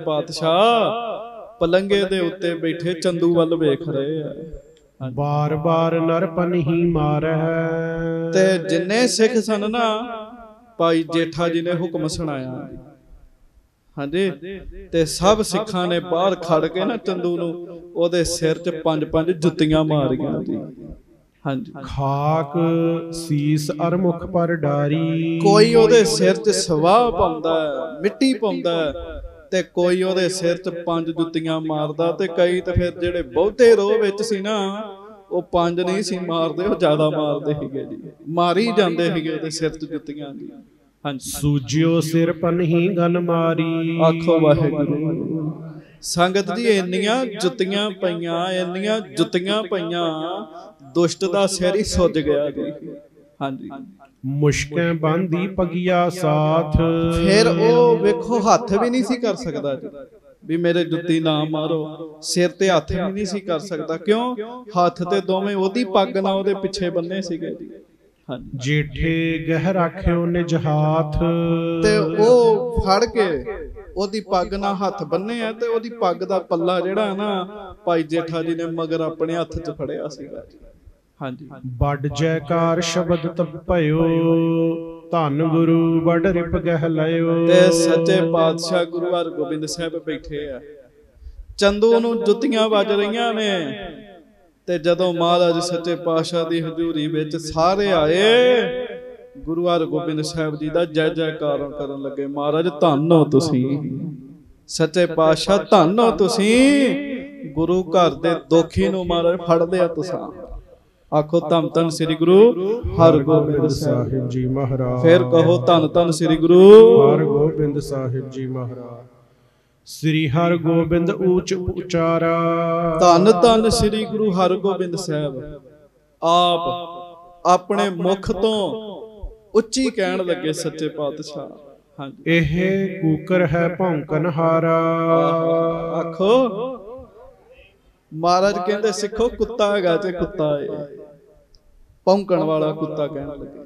ਪਾਤਸ਼ਾਹ ਪਲੰਗੇ ਦੇ ਉੱਤੇ ਬੈਠੇ ਚੰਦੂ ਵੱਲ ਵੇਖ ਰਹੇ ਆ। ਬਾਰ ਬਾਰ ਨਰਪਨ ਹੀ ਮਾਰੈ। ਤੇ ਜਿੰਨੇ ਸਿੱਖ ਸਨ ਨਾ, ਭਾਈ ਜੇਠਾ ਜੀ ਨੇ ਹੁਕਮ ਸੁਣਾਇਆ, ਹਾਂਜੀ, ਤੇ ਸਭ ਸਿੱਖਾਂ ਨੇ ਬਾਹਰ ਖੜ ਕੇ ਨਾ ਚੰਦੂ ਨੂੰ ਉਹਦੇ ਸਿਰ 'ਚ ਪੰਜ ਪੰਜ ਜੁੱਤੀਆਂ ਮਾਰੀਆਂ ਜੀ। ਹਾਂਜੀ, ਖਾਕ ਸੀਸ ਅਰ ਮੁਖ ਪਰ ਡਾਰੀ। ਕੋਈ ਉਹਦੇ ਸਿਰ 'ਚ ਸਵਾਹ ਪਾਉਂਦਾ, ਮਿੱਟੀ ਪਾਉਂਦਾ, ਤੇ ਕੋਈ ਉਹਦੇ ਸਿਰ 'ਚ ਪੰਜ ਜੁੱਤੀਆਂ ਮਾਰਦਾ। ਤੇ ਕਈ ਤਾਂ ਫਿਰ ਜਿਹੜੇ ਬਹੁਤੇ ਰੋਹ ਵਿੱਚ ਸੀ ਨਾ, ਉਹ ਪੰਜ ਨਹੀਂ ਸੀ ਮਾਰਦੇ, ਉਹ ਜ਼ਿਆਦਾ ਮਾਰਦੇ ਸੀਗੇ ਜੀ, ਮਾਰੀ ਜਾਂਦੇ ਸੀਗੇ ਉਹਦੇ ਸਿਰ 'ਚ ਜੁੱਤੀਆਂ ਜੀ। ਹਾਂਜੀ, ਸੂਜਿਓ ਸਿਰ ਪਨਹੀ ਗਨ ਮਾਰੀ। ਆਖੋ ਵਾਹਿਗੁਰੂ। ਸੰਗਤ ਜੀ ਇੰਨੀਆਂ ਜੁੱਤੀਆਂ ਪਈਆਂ, ਇੰਨੀਆਂ ਜੁੱਤੀਆਂ ਪਈਆਂ, ਦੁਸ਼ਟ ਦਾ ਸਿਰ ਹੀ ਸੁੱਜ ਗਿਆ ਜੀ। ਹਾਂਜੀ, ਮੁਸ਼ਕਾਂ ਬੰਦੀ ਪਗਿਆ ਸਾਥ। ਫਿਰ ਉਹ ਵੇਖੋ ਹੱਥ ਵੀ ਨਹੀਂ ਸੀ ਕਰ ਸਕਦਾ ਜੀ, ਵੀ ਮੇਰੇ ਜੁੱਤੀ ਨਾ ਮਾਰੋ। ਸਿਰ ਤੇ ਹੱਥ ਵੀ ਨਹੀਂ ਸੀ ਕਰ ਸਕਦਾ, ਕਿਉਂ? ਹੱਥ ਤੇ ਦੋਵੇਂ ਉਹਦੀ ਪੱਗ ਨਾਲ ਉਹਦੇ ਪਿੱਛੇ ਬੰਨੇ ਸੀਗੇ ਜੀ। ਹਾਂਜੀ, ਜੇਠੇ ਗਹਿ ਰਾਖਿਓ ਨਿਜ ਹਾਥ। ਤੇ ਉਹ ਫੜ ਕੇ ਉਹਦੀ ਪੱਗ ਨਾਲ ਹੱਥ ਬੰਨੇ ਆ, ਤੇ ਉਹਦੀ ਪੱਗ ਦਾ ਪੱਲਾ ਜਿਹੜਾ ਨਾ ਭਾਈ ਜੇਠਾ ਜੀ ਨੇ ਮਗਰ ਆਪਣੇ ਹੱਥ 'ਚ ਫੜਿਆ ਸੀਗਾ ਜੀ। ਹਾਂਜੀ, ਵੱਡ ਜੈਕਾਰ ਸ਼ਬਦ ਤਪਿਓ, ਧੰਨ ਗੁਰੂ ਵੱਡ ਰਿਪ ਗਹਿ ਲਿਓ। ਤੇ ਸੱਚੇ ਪਾਤਸ਼ਾਹ ਗੁਰੂ ਹਰਗੋਬਿੰਦ ਸਾਹਿਬ ਬੈਠੇ ਆ, ਚੰਦੂ ਨੂੰ ਜੁੱਤੀਆਂ ਵੱਜ ਰਹੀਆਂ ਨੇ। ਤੇ ਜਦੋਂ ਮਹਾਰਾਜ ਸੱਚੇ ਪਾਤਸ਼ਾਹ ਦੀ ਹਜ਼ੂਰੀ ਵਿੱਚ ਸਾਰੇ ਆਏ, ਗੁਰੂ ਹਰਗੋਬਿੰਦ ਸਾਹਿਬ ਜੀ ਦਾ ਜੈ ਜੈਕਾਰ ਕਰਨ ਲੱਗੇ। ਮਹਾਰਾਜ ਧੰਨ ਹੋ ਤੁਸੀਂ, ਸੱਚੇ ਪਾਤਸ਼ਾਹ ਧੰਨ ਹੋ ਤੁਸੀਂ, ਗੁਰੂ ਘਰ ਦੇ ਦੋਖੀ ਨੂੰ ਮਹਾਰਾਜ ਫੜਦੇ ਆ ਤੁਸੀਂ। ਆਖੋ ਧੰਨ ਧੰਨ ਸ੍ਰੀ ਗੁਰੂ ਹਰਗੋਬਿੰਦ ਸਾਹਿਬ ਜੀ ਮਹਾਰਾਜ। ਫਿਰ ਕਹੋ ਧੰਨ ਧੰਨ ਸ੍ਰੀ ਗੁਰੂ ਹਰਗੋਬਿੰਦ ਸਾਹਿਬ ਜੀ ਮਹਾਰਾਜ। ਸ੍ਰੀ ਹਰਗੋਬਿੰਦ ਊਚ ਉਚਾਰਾ। ਧੰਨ ਧੰਨ ਸ੍ਰੀ ਗੁਰੂ ਹਰਗੋਬਿੰਦ ਸਾਹਿਬ ਆਪ ਆਪਣੇ ਮੁਖ ਤੋਂ ਉੱਚੀ ਕਹਿਣ ਲੱਗੇ ਸੱਚੇ ਪਾਤਸ਼ਾਹ। ਹਾਂਜੀ, ਇਹ ਕੂਕਰ ਹੈ ਭੌਂਕਣ ਹਾਰਾ। ਆਖੋ ਮਹਾਰਾਜ ਕਹਿੰਦੇ ਸਿੱਖੋ ਕੁੱਤਾ ਹੈਗਾ ਤੇ ਕੁੱਤਾ ਹੈ, ਭੌਂਕਣ ਵਾਲਾ ਕੁੱਤਾ ਕਹਿਣ ਲੱਗੇ।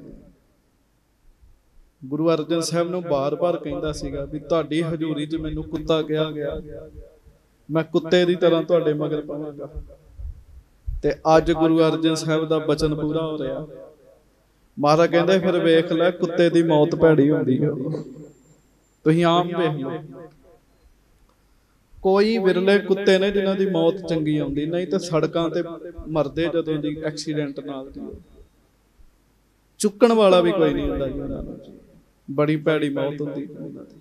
ਗੁਰੂ ਅਰਜਨ ਸਾਹਿਬ ਨੂੰ ਬਾਰ-ਬਾਰ ਕਹਿੰਦਾ ਸੀਗਾ ਵੀ ਤੁਹਾਡੀ ਹਜ਼ੂਰੀ 'ਚ ਮੈਨੂੰ ਕੁੱਤਾ ਕਿਹਾ ਗਿਆ, ਮੈਂ ਕੁੱਤੇ ਦੀ ਤਰ੍ਹਾਂ ਤੁਹਾਡੇ ਮਗਰ ਪਾਵਾਂਗਾ। ਤੇ ਅੱਜ ਗੁਰੂ ਅਰਜਨ ਸਾਹਿਬ ਦਾ ਬਚਨ ਪੂਰਾ ਹੋ ਰਿਹਾ। ਮਹਾਰਾਜ ਕਹਿੰਦੇ ਫਿਰ ਵੇਖ ਲੈ ਕੁੱਤੇ ਦੀ ਮੌਤ ਭੈੜੀ ਹੁੰਦੀ ਹੈ, ਤੁਸੀਂ ਆਮ ਵੇਖ ਲਓ। ਕੋਈ ਵਿਰਲੇ ਕੁੱਤੇ ਨੇ ਜਿਨ੍ਹਾਂ ਦੀ ਮੌਤ ਚੰਗੀ ਆਉਂਦੀ, ਨਹੀਂ ਤਾਂ ਸੜਕਾਂ ਤੇ ਮਰਦੇ ਜਦੋਂ ਦੀ ਐਕਸੀਡੈਂਟ ਨਾਲ ਦੀ। ਚੁੱਕਣ ਵਾਲਾ ਵੀ ਕੋਈ ਨਹੀਂ ਹੁੰਦਾ ਜੀ ਉਹਨਾਂ ਨੂੰ, ਬੜੀ ਭੈੜੀ ਮੌਤ ਹੁੰਦੀ ਉਹਨਾਂ ਦੀ।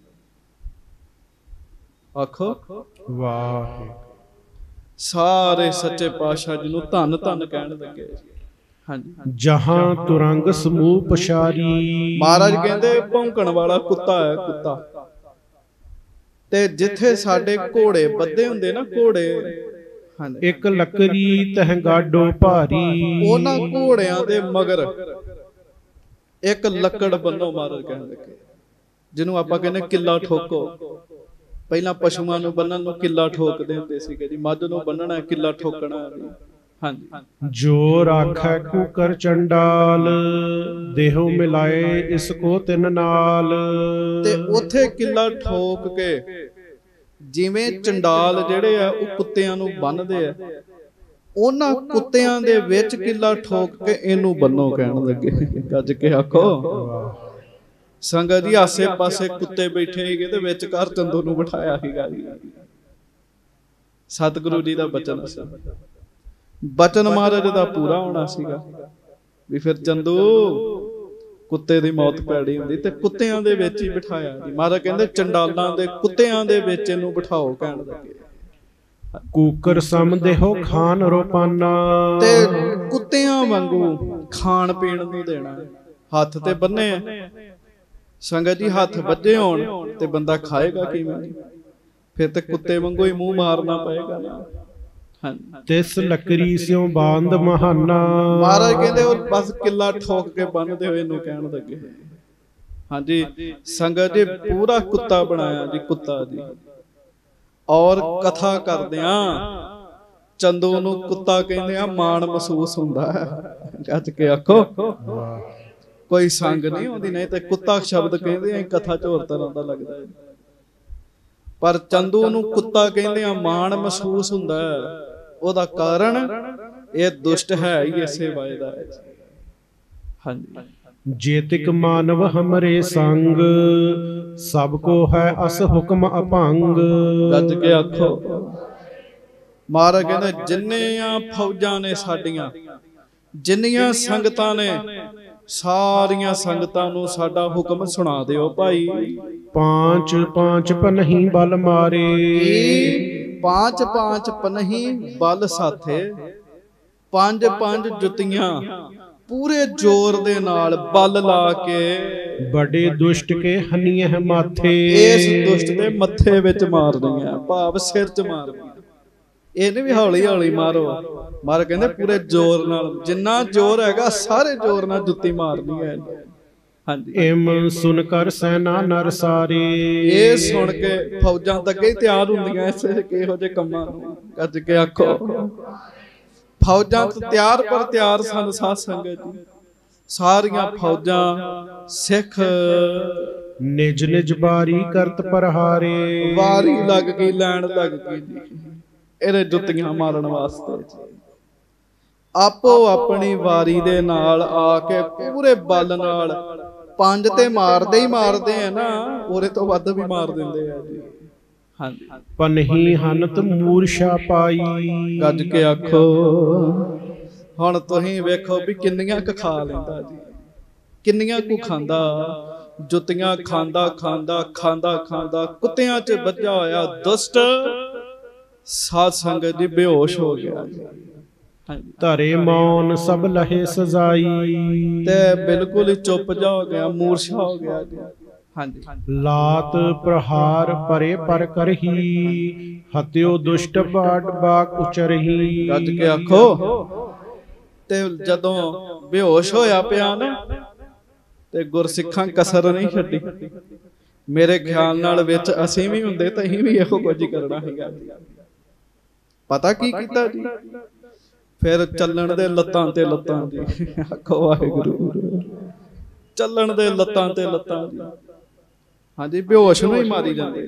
ਆਖੋ ਵਾਹ। ਸਾਰੇ ਸੱਚੇ ਪਾਤਸ਼ਾਹ ਜੀ ਨੂੰ ਧੰਨ ਧੰਨ ਕਹਿਣ ਲੱਗੇ। ਹਾਂਜੀ, ਜਹਾਂ ਤੁਰੰਗ ਸਮੂਹ ਪਛਾਰੀ। ਮਹਾਰਾਜ ਕਹਿੰਦੇ ਭੌਂਕਣ ਵਾਲਾ ਕੁੱਤਾ ਹੈ, ਕੁੱਤਾ। ਤੇ ਜਿੱਥੇ ਸਾਡੇ ਘੋੜੇ ਬੱਧੇ ਹੁੰਦੇ ਨਾ, ਘੋੜੇ, ਹਾਂਜੀ, ਇੱਕ ਲੱਕੜੀ ਤਹਿ ਗਾਡੋ ਭਾਰੀ। ਉਹਨਾਂ ਘੋੜਿਆਂ ਦੇ ਮਗਰ ਇੱਕ ਲੱਕੜ ਬੰਨੋ। ਮਹਾਰਾਜ ਕਹਿਣ ਲੱਗੇ ਜਿਹਨੂੰ ਆਪਾਂ ਕਹਿੰਦੇ ਕਿੱਲਾ ਠੋਕੋ। ਪਹਿਲਾਂ ਪਸ਼ੂਆਂ ਨੂੰ ਬੰਨਣ ਨੂੰ ਕਿੱਲਾ ਠੋਕਦੇ ਹੁੰਦੇ ਸੀਗੇ ਜੀ, ਮੱਝ ਨੂੰ ਬੰਨਣਾ ਕਿੱਲਾ ਠੋਕਣਾ। ਹਾਂਜੀ, ਜੋ ਰਾਖੈ ਕੂਕਰ ਚੰਡਾਲ, ਦੇਹੋ ਮਿਲਾਏ ਇਸ ਕੋ ਤਿੰਨ ਨਾਲ। ਤੇ ਉੱਥੇ ਕਿੱਲਾ ਠੋਕ ਕੇ ਜਿਵੇਂ ਚੰਡਾਲ ਜਿਹੜੇ ਆ ਉਹ ਕੁੱਤਿਆਂ ਨੂੰ ਬੰਨਦੇ ਆ, ਉਹਨਾਂ ਕੁੱਤਿਆਂ ਦੇ ਵਿੱਚ ਕਿੱਲਾ ਠੋਕ ਕੇ ਇਹਨੂੰ ਬੰਨੋ ਕਹਿਣ ਲੱਗੇ। ਗੱਜ ਕੇ ਆਖੋ ਸੰਗਤ ਜੀ। ਆਸੇ ਪਾਸੇ ਕੁੱਤੇ ਬੈਠੇ ਸੀਗੇ ਤੇ ਵਿੱਚ ਘਰ ਚੰਦੂ ਨੂੰ ਬਿਠਾਇਆ ਸੀਗਾ ਜੀ। ਸਤਿਗੁਰੂ ਜੀ ਦਾ ਬਚਨ ਸੀ, ਬਚਨ ਮਹਾਰਾਜ ਦਾ ਪੂਰਾ ਹੋਣਾ ਸੀਗਾ ਵੀ ਫਿਰ ਚੰਦੂ ਕੁੱਤੇ ਦੀ ਮੌਤ ਭੈੜੀ ਹੁੰਦੀ, ਤੇ ਕੁੱਤਿਆਂ ਦੇ ਵਿੱਚ ਹੀ ਬਿਠਾਇਆ ਜੀ। ਮਹਾਰਾਜ ਕਹਿੰਦੇ ਚੰਡਾਲਾਂ ਦੇ ਕੁੱਤਿਆਂ ਦੇ ਵਿੱਚ ਇਹਨੂੰ ਬਿਠਾਓ ਕਹਿਣ ਲੱਗੇ। ਕੂਕਰ ਸਮ ਦੇਹੋ ਖਾਨ ਰੋਪਾਨਾ। ਤੇ ਕੁੱਤਿਆਂ ਵਾਂਗੂ ਖਾਣ ਪੀਣ ਨੂੰ ਦੇਣਾ। ਹੱਥ ਤੇ ਬੰਨੇ ਸੰਗਤ ਜੀ, ਹੱਥ ਵੱਜੇ ਹੋਣ ਤੇ ਬੰਦਾ ਖਾਏਗਾ ਕਿਵੇਂ? ਫਿਰ ਤੇ ਕੁੱਤੇ ਵਾਂਗੂ ਹੀ ਮੂੰਹ ਮਾਰਨਾ ਪਏਗਾ ਨਾ। ਤਿਸ ਲੱਕੜੀ ਸਿਉ ਬਾਂਧ ਮਹਾਨਾ। ਮਹਾਰਾਜ ਕਹਿੰਦੇ ਉਹ ਬਸ ਕਿੱਲਾ ਠੋਕ ਕੇ ਬੰਨਦੇ ਹੋਏ ਇਹਨੂੰ ਕਹਿਣ ਲੱਗੇ। ਹਾਂਜੀ ਸੰਗਤ ਜੀ, ਪੂਰਾ ਕੁੱਤਾ ਬਣਾਇਆ ਜੀ, ਕੁੱਤਾ ਜੀ। ਔਰ ਕਥਾ ਕਰਦਿਆਂ ਚੰਦੂ ਨੂੰ ਕੁੱਤਾ ਕਹਿੰਦੇ ਆ, ਮਾਣ ਮਹਿਸੂਸ ਹੁੰਦਾ ਹੈ। ਗੱਜ ਕੇ ਆਖੋ, ਕੋਈ ਸੰਗ ਨਹੀਂ ਆਉਂਦੀ। ਨਹੀਂ ਤੇ ਕੁੱਤਾ ਸ਼ਬਦ ਕਹਿੰਦੇ ਆ, ਕਥਾ ਚ ਹੋਰ ਤਰ੍ਹਾਂ ਦਾ ਲੱਗਦਾ ਹੈ, ਪਰ ਚੰਦੂ ਨੂੰ ਕੁੱਤਾ ਕਹਿੰਦੇ ਆ, ਮਾਣ ਮਹਿਸੂਸ ਹੁੰਦਾ ਹੈ। ਉਹਦਾ ਕਾਰਨ ਇਹ ਦੁਸ਼ਟ ਹੈ ਹੀ ਇਸੇ ਵਾਇਦਾ ਹੈ। ਹਾਂਜੀ। ਜੇਤਿਕ ਮਾਨਵ ਹਮਰੇ ਸੰਗ, ਸਭ ਕੋ ਹੈ ਅਸ ਹੁਕਮ ਅਭੰਗ। ਗੱਜ ਕੇ ਆਖੋ, ਮਹਾਰਾਜ ਕਹਿੰਦੇ ਜਿੰਨੀਆਂ ਫੌਜਾਂ ਨੇ ਸਾਡੀਆਂ, ਜਿੰਨੀਆਂ ਸੰਗਤਾਂ ਨੇ, ਸਾਰੀਆਂ ਸੰਗਤਾਂ ਨੂੰ ਸਾਡਾ ਹੁਕਮ ਸੁਣਾ ਦਿਓ ਭਾਈ। ਪਾਂਚ ਪਾਂਚ ਪਨਹੀਂ ਬਲ ਮਾਰੇ, ਪਾਂਚ ਪਾਂਚ ਪਨਹੀਂ ਬਲ ਸਾਥੇ। ਪੰਜ ਪੰਜ ਜੁੱਤੀਆਂ ਪੂਰੇ ਜ਼ੋਰ ਦੇ ਨਾਲ ਬਲ ਲਾ ਕੇ, ਬੜੇ ਦੁਸ਼ਟ ਕੇ ਹਨੀਏ ਮਾਥੇ। ਇਸ ਦੁਸ਼ਟ ਦੇ ਮੱਥੇ ਵਿੱਚ ਮਾਰਨੀਆਂ, ਭਾਵ ਸਿਰ ਚ ਮਾਰਨੀਆਂ। ਇਹ ਨੀ ਵੀ ਹੌਲੀ ਹੌਲੀ ਮਾਰੋ, ਮਾਰ ਕਹਿੰਦੇ ਪੂਰੇ ਜ਼ੋਰ ਨਾਲ, ਜਿੰਨਾ ਜ਼ੋਰ ਹੈਗਾ ਸਾਰੇ ਜ਼ੋਰ ਨਾਲ ਜੁੱਤੀ ਮਾਰਨੀ ਹੈ। ਹਾਂਜੀ। ਇਮ ਸੁਨ ਕਰ ਸੈਨਾ ਨਰ ਸਾਰੇ, ਇਹ ਸੁਣ ਕੇ ਫੌਜਾਂ ਤਾਂ ਅੱਗੇ ਹੀ ਤਿਆਰ ਹੁੰਦੀਆਂ ਇਸੇ ਕਿਹੋ ਜਿਹੇ ਕੰਮਾਂ ਨੂੰ। ਗੱਜ ਕੇ ਆਖੋ, ਫੌਜਾਂ ਤਾਂ ਤਿਆਰ ਪਰ ਤਿਆਰ ਸਨ ਸਾਧ ਸੰਗਤ ਜੀ। ਸਾਰੀਆਂ ਫੌਜਾਂ ਸਿੱਖ ਨਿਜ ਨਿਜ ਬਾਰੀ ਕਰਤ ਪ੍ਰਹਾਰੇ। ਵਾਰੀ ਲੱਗ ਗਈ, ਲੈਣ ਲੱਗ ਗਈ ਜੀ ਇਹਦੇ ਜੁੱਤੀਆਂ ਮਾਰਨ ਵਾਸਤੇ। ਆਪੋ ਆਪਣੀ ਵਾਰੀ ਦੇ ਨਾਲ ਆ ਕੇ ਪੂਰੇ ਬਲ ਨਾਲ, ਪੰਜ ਤੇ ਮਾਰਦੇ ਹੀ ਮਾਰਦੇ ਆ ਨਾ, ਉਹਦੇ ਤੋਂ ਵੱਧ ਵੀ ਮਾਰ ਦਿੰਦੇ ਆ ਜੀ। ਹਾਂਜੀ। ਪਨਹੀਂ ਹਨਤ ਮੂਰਛਾ ਪਾਈ। ਗੱਜ ਕੇ ਆਖੋ, ਹੁਣ ਤੁਸੀਂ ਵੇਖੋ ਵੀ ਕਿੰਨੀਆਂ ਕੁ ਖਾ ਲੈਂਦਾ ਜੀ, ਕਿੰਨੀਆਂ ਕੁ ਖਾਂਦਾ। ਜੁੱਤੀਆਂ ਖਾਂਦਾ ਖਾਂਦਾ ਖਾਂਦਾ ਖਾਂਦਾ ਕੁੱਤਿਆਂ ਚ ਵੱਜਾ ਹੋਇਆ ਦੁਸ਼ਟ ਸਾਧ ਸੰਗਤ ਜੀ ਬੇਹੋਸ਼ ਹੋ ਗਿਆ ਜੀ। ਧਰੇ ਮੌਨ ਸਭ ਲਹੇ ਸਜਾਈ, ਤੇ ਬਿਲਕੁਲ ਹੀ ਚੁੱਪ ਜਾ ਹੋ ਗਿਆ, ਮੂਰਛਾ ਹੋ ਗਿਆ ਜੀ। ਹਾਂਜੀ। ਲਾਤ ਪ੍ਰਹਾਰ ਪਰੇ ਪਰ ਕਰਹੀ, ਹਤਿਓ ਦੁਸ਼ਟ ਬਾਟ ਬਾਕ ਉਚਰਹੀ। ਗੱਜ ਕੇ ਆਖੋ, ਤੇ ਜਦੋਂ ਬੇਹੋਸ਼ ਹੋਇਆ ਪਿਆ ਨਾ, ਤੇ ਗੁਰਸਿੱਖਾਂ ਕਸਰ ਨਹੀਂ ਛੱਡੀ। ਮੇਰੇ ਖਿਆਲ ਨਾਲ ਵਿੱਚ ਅਸੀਂ ਵੀ ਹੁੰਦੇ ਤਾਂ ਅਸੀਂ ਵੀ ਇਹੋ ਕੁਝ ਕਰਨਾ ਹੈਗਾ। ਪਤਾ ਕੀ ਕੀਤਾ ਜੀ, ਫਿਰ ਚੱਲਣ ਦੇ ਲੱਤਾਂ ਤੇ ਲੱਤਾਂ ਜੀ। ਆਖੋ ਵਾਹਿਗੁਰੂ, ਚੱਲਣ ਦੇ ਲੱਤਾਂ ਤੇ ਲੱਤਾਂ ਜੀ। ਹਾਂਜੀ, ਬੇਹੋਸ਼ ਨੂੰ ਹੀ ਮਾਰੀ ਜਾਂਦੇ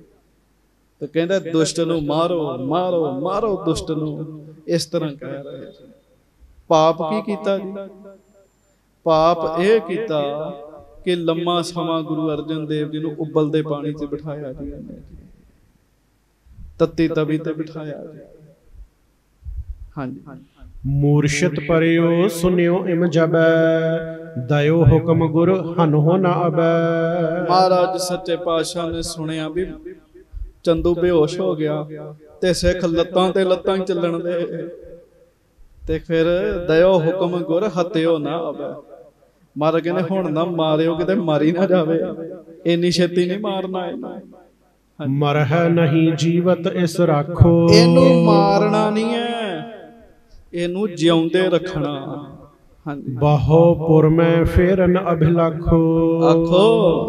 ਤੇ ਕਹਿੰਦਾ ਦੁਸ਼ਟ ਨੂੰ ਮਾਰੋ ਮਾਰੋ ਮਾਰੋ, ਦੁਸ਼ਟ ਨੂੰ ਇਸ ਤਰ੍ਹਾਂ ਕਹਿ ਰਹੇ। ਪਾਪ ਕੀ ਕੀਤਾ ਜੀ? ਪਾਪ ਇਹ ਕੀਤਾ ਕਿ ਲੰਮਾ ਸਮਾਂ ਗੁਰੂ ਅਰਜਨ ਦੇਵ ਜੀ ਨੂੰ ਉਬਲਦੇ ਪਾਣੀ 'ਚ ਬਿਠਾਇਆ ਜੀ, ਤੱਤੀ ਤਵੀ ਤੇ ਬਿਠਾਇਆ ਜੀ। ਹਾਂਜੀ। ਮੂਰਛਤ ਪਰਿਓ ਸੁਨਿਓ ਇਮ ਜਬੈ, ਦਇਓ ਹੁਕਮ ਗੁਰ ਹਨੋ ਨਾ ਅਬੈ। ਮਹਾਰਾਜ ਸੱਚੇ ਪਾਤਸ਼ਾਹ ਨੇ ਸੁਣਿਆ ਵੀ ਚੰਦੂ ਬੇਹੋਸ਼ ਹੋ ਗਿਆ ਤੇ ਸਿੱਖ ਲੱਤਾਂ ਤੇ ਲੱਤਾਂ ਹੀ ਚੱਲਣ ਦੇ, ਤੇ ਫਿਰ ਦਇਓ ਹੁਕਮ ਗੁਰ ਹਤਿਓ ਨਾ ਅਬੈ। ਮਹਾਰਾਜ ਕਹਿੰਦੇ ਹੁਣ ਨਾ ਮਾਰਿਓ, ਕਿਤੇ ਮਾਰੀ ਨਾ ਜਾਵੇ, ਇੰਨੀ ਛੇਤੀ ਨਹੀਂ ਮਾਰਨਾ ਇਹਨੂੰ। ਮਰਹਿ ਨਹੀਂ ਜੀਵਤ ਇਸ ਰਾਖੋ, ਇਹਨੂੰ ਮਾਰਨਾ ਨਹੀਂ ਹੈ, ਇਹਨੂੰ ਜਿਉਂਦੇ ਰੱਖਣਾ। ਹਾਂਜੀ। ਬਾਹੋ ਪੁਰ ਮੈਂ ਫੇਰਨ ਅਭਿਲਾਖੋ। ਆਖੋ,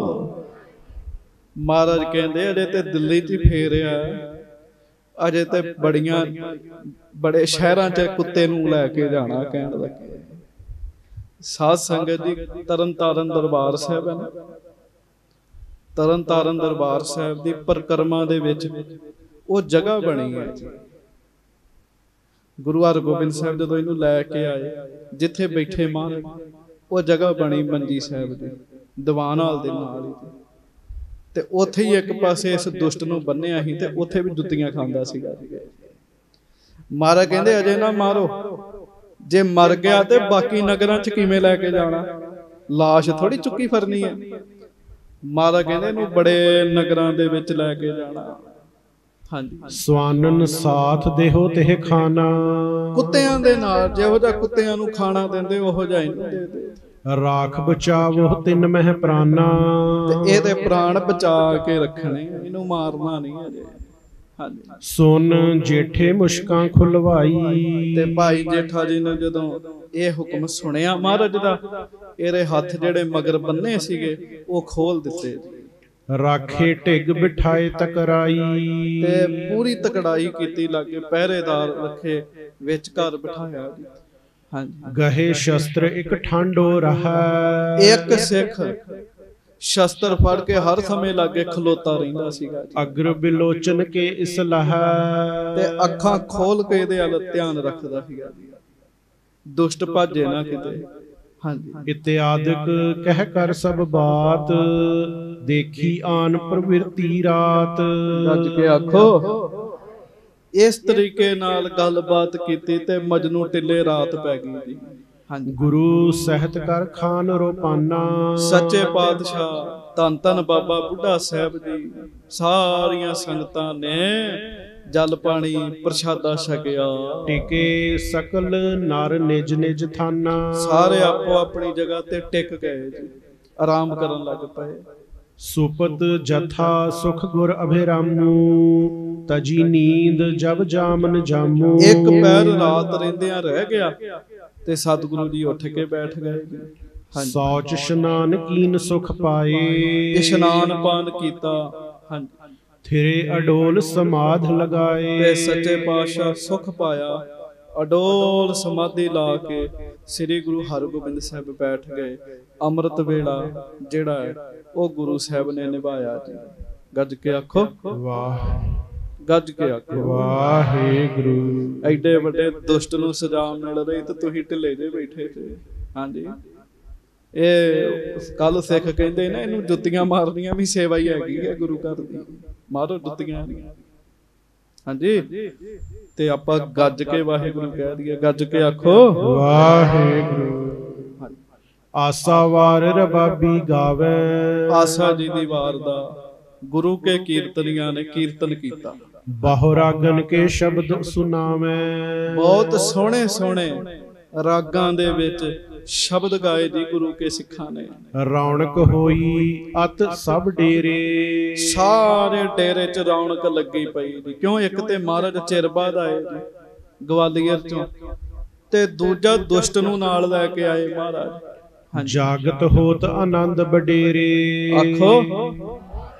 ਮਹਾਰਾਜ ਕਹਿੰਦੇ ਅਜੇ ਤੇ ਦਿੱਲੀ 'ਚ ਫੇਰਿਆ, ਅਜੇ ਤੇ ਬੜੀਆਂ ਬੜੇ ਸ਼ਹਿਰਾਂ 'ਚ ਕੁੱਤੇ ਨੂੰ ਲੈ ਕੇ ਜਾਣਾ। ਕਹਿਣ ਲੱਗੇ ਸਾਧ ਸੰਗਤ ਜੀ, ਤਰਨ ਤਾਰਨ ਦਰਬਾਰ ਸਾਹਿਬ ਹੈ ਨਾ, ਤਰਨ ਤਾਰਨ ਦਰਬਾਰ ਸਾਹਿਬ ਦੀ ਪਰਿਕਰਮਾ ਦੇ ਵਿੱਚ ਉਹ ਜਗ੍ਹਾ ਬਣੀ ਹੈ ਜੀ। ਗੁਰੂ ਹਰਗੋਬਿੰਦ ਸਾਹਿਬ ਜਦੋਂ ਇਹਨੂੰ ਲੈ ਕੇ ਆਏ, ਜਿੱਥੇ ਬੈਠੇ ਮਹਾਰਾਜ, ਉਹ ਜਗ੍ਹਾ ਬਣੀ ਮੰਜੀ ਸਾਹਿਬ ਦੀ, ਦੀਵਾਨ ਹਾਲ ਦੇ ਨਾਲ ਹੀ, ਤੇ ਉੱਥੇ ਹੀ ਇੱਕ ਪਾਸੇ ਇਸ ਦੁਸ਼ਟ ਨੂੰ ਬੰਨਿਆ ਸੀ, ਤੇ ਉੱਥੇ ਵੀ ਜੁੱਤੀਆਂ ਖਾਂਦਾ ਸੀਗਾ। ਮਹਾਰਾਜ ਕਹਿੰਦੇ ਅਜੇ ਨਾ ਮਾਰੋ, ਜੇ ਮਰ ਗਿਆ ਤੇ ਬਾਕੀ ਨਗਰਾਂ 'ਚ ਕਿਵੇਂ ਲੈ ਕੇ ਜਾਣਾ, ਲਾਸ਼ ਥੋੜੀ ਚੁੱਕੀ ਫਿਰਨੀ ਹੈ। ਮਹਾਰਾਜ ਕਹਿੰਦੇ ਇਹਨੂੰ ਬੜੇ ਨਗਰਾਂ ਦੇ ਵਿੱਚ ਲੈ ਕੇ ਜਾਣਾ। ਹਾਂਜੀ। ਸਵਾਨਨ ਸਾਥ ਦੇਹੋ ਤੇ ਖਾਣਾ, ਕੁੱਤਿਆਂ ਦੇ ਨਾਲ ਜਿਹੋ ਜਿਹਾ ਕੁੱਤਿਆਂ ਨੂੰ ਖਾਣਾ ਦਿੰਦੇ ਉਹੋ ਜਿਹਾ ਇਹਨੂੰ ਦੇ ਦੇ। ਰਾਖ ਬਚਾਵੋ ਤਿੰਨ ਮਹਿ ਪ੍ਰਾਨਾ, ਤੇ ਇਹਦੇ ਪ੍ਰਾਣ ਬਚਾ ਕੇ ਰੱਖਣੇ, ਇਹਨੂੰ ਮਾਰਨਾ ਨਹੀਂ ਅਜੇ। ਹਾਂਜੀ। ਸੁਨ ਜੇਠੇ ਮੁਸ਼ਕਾਂ ਖੁਲਵਾਈ, ਤੇ ਭਾਈ ਜੇਠਾ ਜੀ ਨੇ ਜਦੋਂ ਇਹ ਹੁਕਮ ਸੁਣਿਆ ਮਹਾਰਾਜ ਦਾ, ਇਹਦੇ ਹੱਥ ਜਿਹੜੇ ਮਗਰ ਬੰਨੇ ਸੀਗੇ ਉਹ ਖੋਲ ਦਿੱਤੇ। ਰਾਖੇ ਢਿੱਗ ਬਿਠਾਏ ਤਕਰਾਈ। ਤੇ ਪੂਰੀ ਤਕੜਾਈ ਕੀਤੀ, ਲਾਗੇ ਪਹਿਰੇਦਾਰ ਰੱਖੇ, ਵਿੱਚ ਘਰ ਬਿਠਾਇਆ ਜੀ। ਹਾਂਜੀ। ਗਹੇ ਸ਼ਸਤਰ ਇੱਕ ਠਾਂਡੋ ਰਹਾ। ਇੱਕ ਸਿੱਖ ਸ਼ਸਤਰ ਫੜ ਕੇ ਹਰ ਸਮੇਂ ਲਾਗੇ ਖਲੋਤਾ ਰਹਿੰਦਾ ਸੀਗਾ ਜੀ। ਅਗਰ ਬਿਲੋਚਨ ਕੇ ਇਸਲਾਹ। ਤੇ ਅੱਖਾਂ ਖੋਲ ਕੇ ਇਹਦੇ ਵੱਲ ਧਿਆਨ ਰੱਖਦਾ ਸੀਗਾ ਜੀ, ਦੁਸ਼ਟ ਭਾਜੇ ਨਾ ਕਿਤੇ। ਹਾਂਜੀ। ਇਤਿਆਦਿਕ ਕਹਿ ਕਰ ਸਭ ਬਾਤ, ਦੇਖੀ ਆਨ ਪ੍ਰਵਿਰਤੀ ਰਾਤ। ਗੱਜ ਕੇ ਆਖੋ। ਇਸ ਤਰੀਕੇ ਨਾਲ ਗੱਲਬਾਤ ਕੀਤੀ ਤੇ ਮਜਨੂ ਢਿੱਲੇ ਰਾਤ ਪੈ ਗਈ ਜੀ। ਹਾਂਜੀ। ਗੁਰੂ ਸਹਿਤ ਕਰ ਖਾਨ ਰੋਪਾਨਾ। ਸੱਚੇ ਪਾਤਸ਼ਾਹ ਧੰਨ ਧੰਨ ਬਾਬਾ ਬੁੱਢਾ ਸਾਹਿਬ ਜੀ ਸਾਰੀਆਂ ਸੰਗਤਾਂ ਨੇ ਜਲ ਪਾਣੀ ਪ੍ਰਸ਼ਾਦਾ ਛਕਿਆ। ਟਿਕੇ ਸਕਲ ਨਰ ਨਿਜ ਨਿਜ ਥਾਨਾ। ਸਾਰੇ ਆਪੋ ਆਪਣੀ ਜਗ੍ਹਾ ਤੇ ਟਿਕ ਗਏ ਜੀ, ਆਰਾਮ ਕਰਨ ਲੱਗ ਪਏ। ਸੁਪਤ ਜਥਾ ਸੁਖ ਗੁਰ ਅਭਿਰਾਮੂ, ਤਜੀ ਨੀਂਦ ਜਬ ਜਾਮਨ ਜਾਮੂ। ਇੱਕ ਪੈਰ ਰਾਤ ਰਹਿੰਦਿਆਂ ਰਹਿ ਗਿਆ ਤੇ ਸਤਿਗੁਰੂ ਜੀ ਉੱਠ ਕੇ ਬੈਠ ਗਏ ਜੀ। ਸੌਚ ਇਸ਼ਨਾਨ ਕੀਨ ਸੁਖ ਪਾਏ। ਇਸ਼ਨਾਨ ਪਾਨ ਕੀਤਾ। ਹਾਂਜੀ। ਥਿਰੇ ਅਡੋਲ ਸਮਾਧ ਲਗਾਏ। ਤੇ ਸੱਚੇ ਪਾਤਸ਼ਾਹ ਸੁਖ ਪਾਇਆ, ਅਡੋਲ ਸਮਾਧੀ ਲਾ ਕੇ ਸ੍ਰੀ ਗੁਰੂ ਹਰਗੋਬਿੰਦ ਸਾਹਿਬ ਬੈਠ ਗਏ। ਅੰਮ੍ਰਿਤ ਵੇਲਾ ਜਿਹੜਾ ਹੈ ਉਹ ਗੁਰੂ ਸਾਹਿਬ ਨੇ ਨਿਭਾਇਆ ਜੀ। ਗੱਜ ਕੇ ਆਖੋ ਵਾਹ। ਗੱਜ ਕੇ ਆਖੋ ਵਾਹਿਗੁਰੂ। ਐਡੇ ਵੱਡੇ ਦੁਸ਼ਟ ਨੂੰ ਸਜ਼ਾ ਮਿਲ ਰਹੀ ਤੇ ਤੁਸੀਂ ਢਿੱਲੇ ਜੇ ਬੈਠੇ ਤੇ। ਹਾਂਜੀ। ਇਹ ਕੱਲ ਸਿੱਖ ਕਹਿੰਦੇ ਨੇ ਇਹਨੂੰ ਜੁੱਤੀਆਂ ਮਾਰਨੀਆਂ ਵੀ ਸੇਵਾ ਹੀ ਹੈਗੀ ਹੈ ਗੁਰੂ ਘਰ ਦੀ, ਮਾਰੋ ਜੁੱਤੀਆਂ। ਹਾਂਜੀ। ਤੇ ਆਪਾਂ ਗੱਜ ਕੇ ਵਾਹਿਗੁਰੂ ਕਹਿ ਦਈਏ। ਗੱਜ ਕੇ ਆਖੋ ਵਾਹਿਗੁਰੂ। ਆਸਾ ਵਾਰ ਰਬਾਬੀ ਗਾਵੇ। ਆਸਾ ਜੀ ਦੀ ਵਾਰ ਦਾ ਗੁਰੂ ਕੇ ਕੀਰਤਨੀਆਂ ਨੇ ਕੀਰਤਨ ਕੀਤਾ। ਬਹੁ ਰਾਗਨ ਕੇ ਸ਼ਬਦ ਸੁਨਾਵੇਂ। ਬਹੁਤ ਸੋਹਣੇ ਸੋਹਣੇ ਰਾਗਾਂ ਦੇ ਵਿੱਚ ਸ਼ਬਦ ਗਾਏ ਜੀ ਗੁਰੂ ਕੇ ਸਿੱਖਾਂ ਨੇ। ਰੌਣਕ ਹੋਈ ਅਤ ਸਭ ਡੇਰੇ। ਸਾਰੇ ਡੇਰੇ ਚ ਰੌਣਕ ਲੱਗੀ ਪਈ ਜੀ। ਕਿਉਂ? ਇੱਕ ਤੇ ਮਹਾਰਾਜ ਚਿਰ ਬਾਅਦ ਆਏ ਜੀ ਗਵਾਲੀਅਰ ਚੋਂ, ਤੇ ਦੂਜਾ ਦੁਸ਼ਟ ਨੂੰ ਨਾਲ ਲੈ ਕੇ ਆਏ ਮਹਾਰਾਜ। ਜਾਗਤ ਹੋਤ ਆਨੰਦ ਬਡੇਰੇ। ਆਖੋ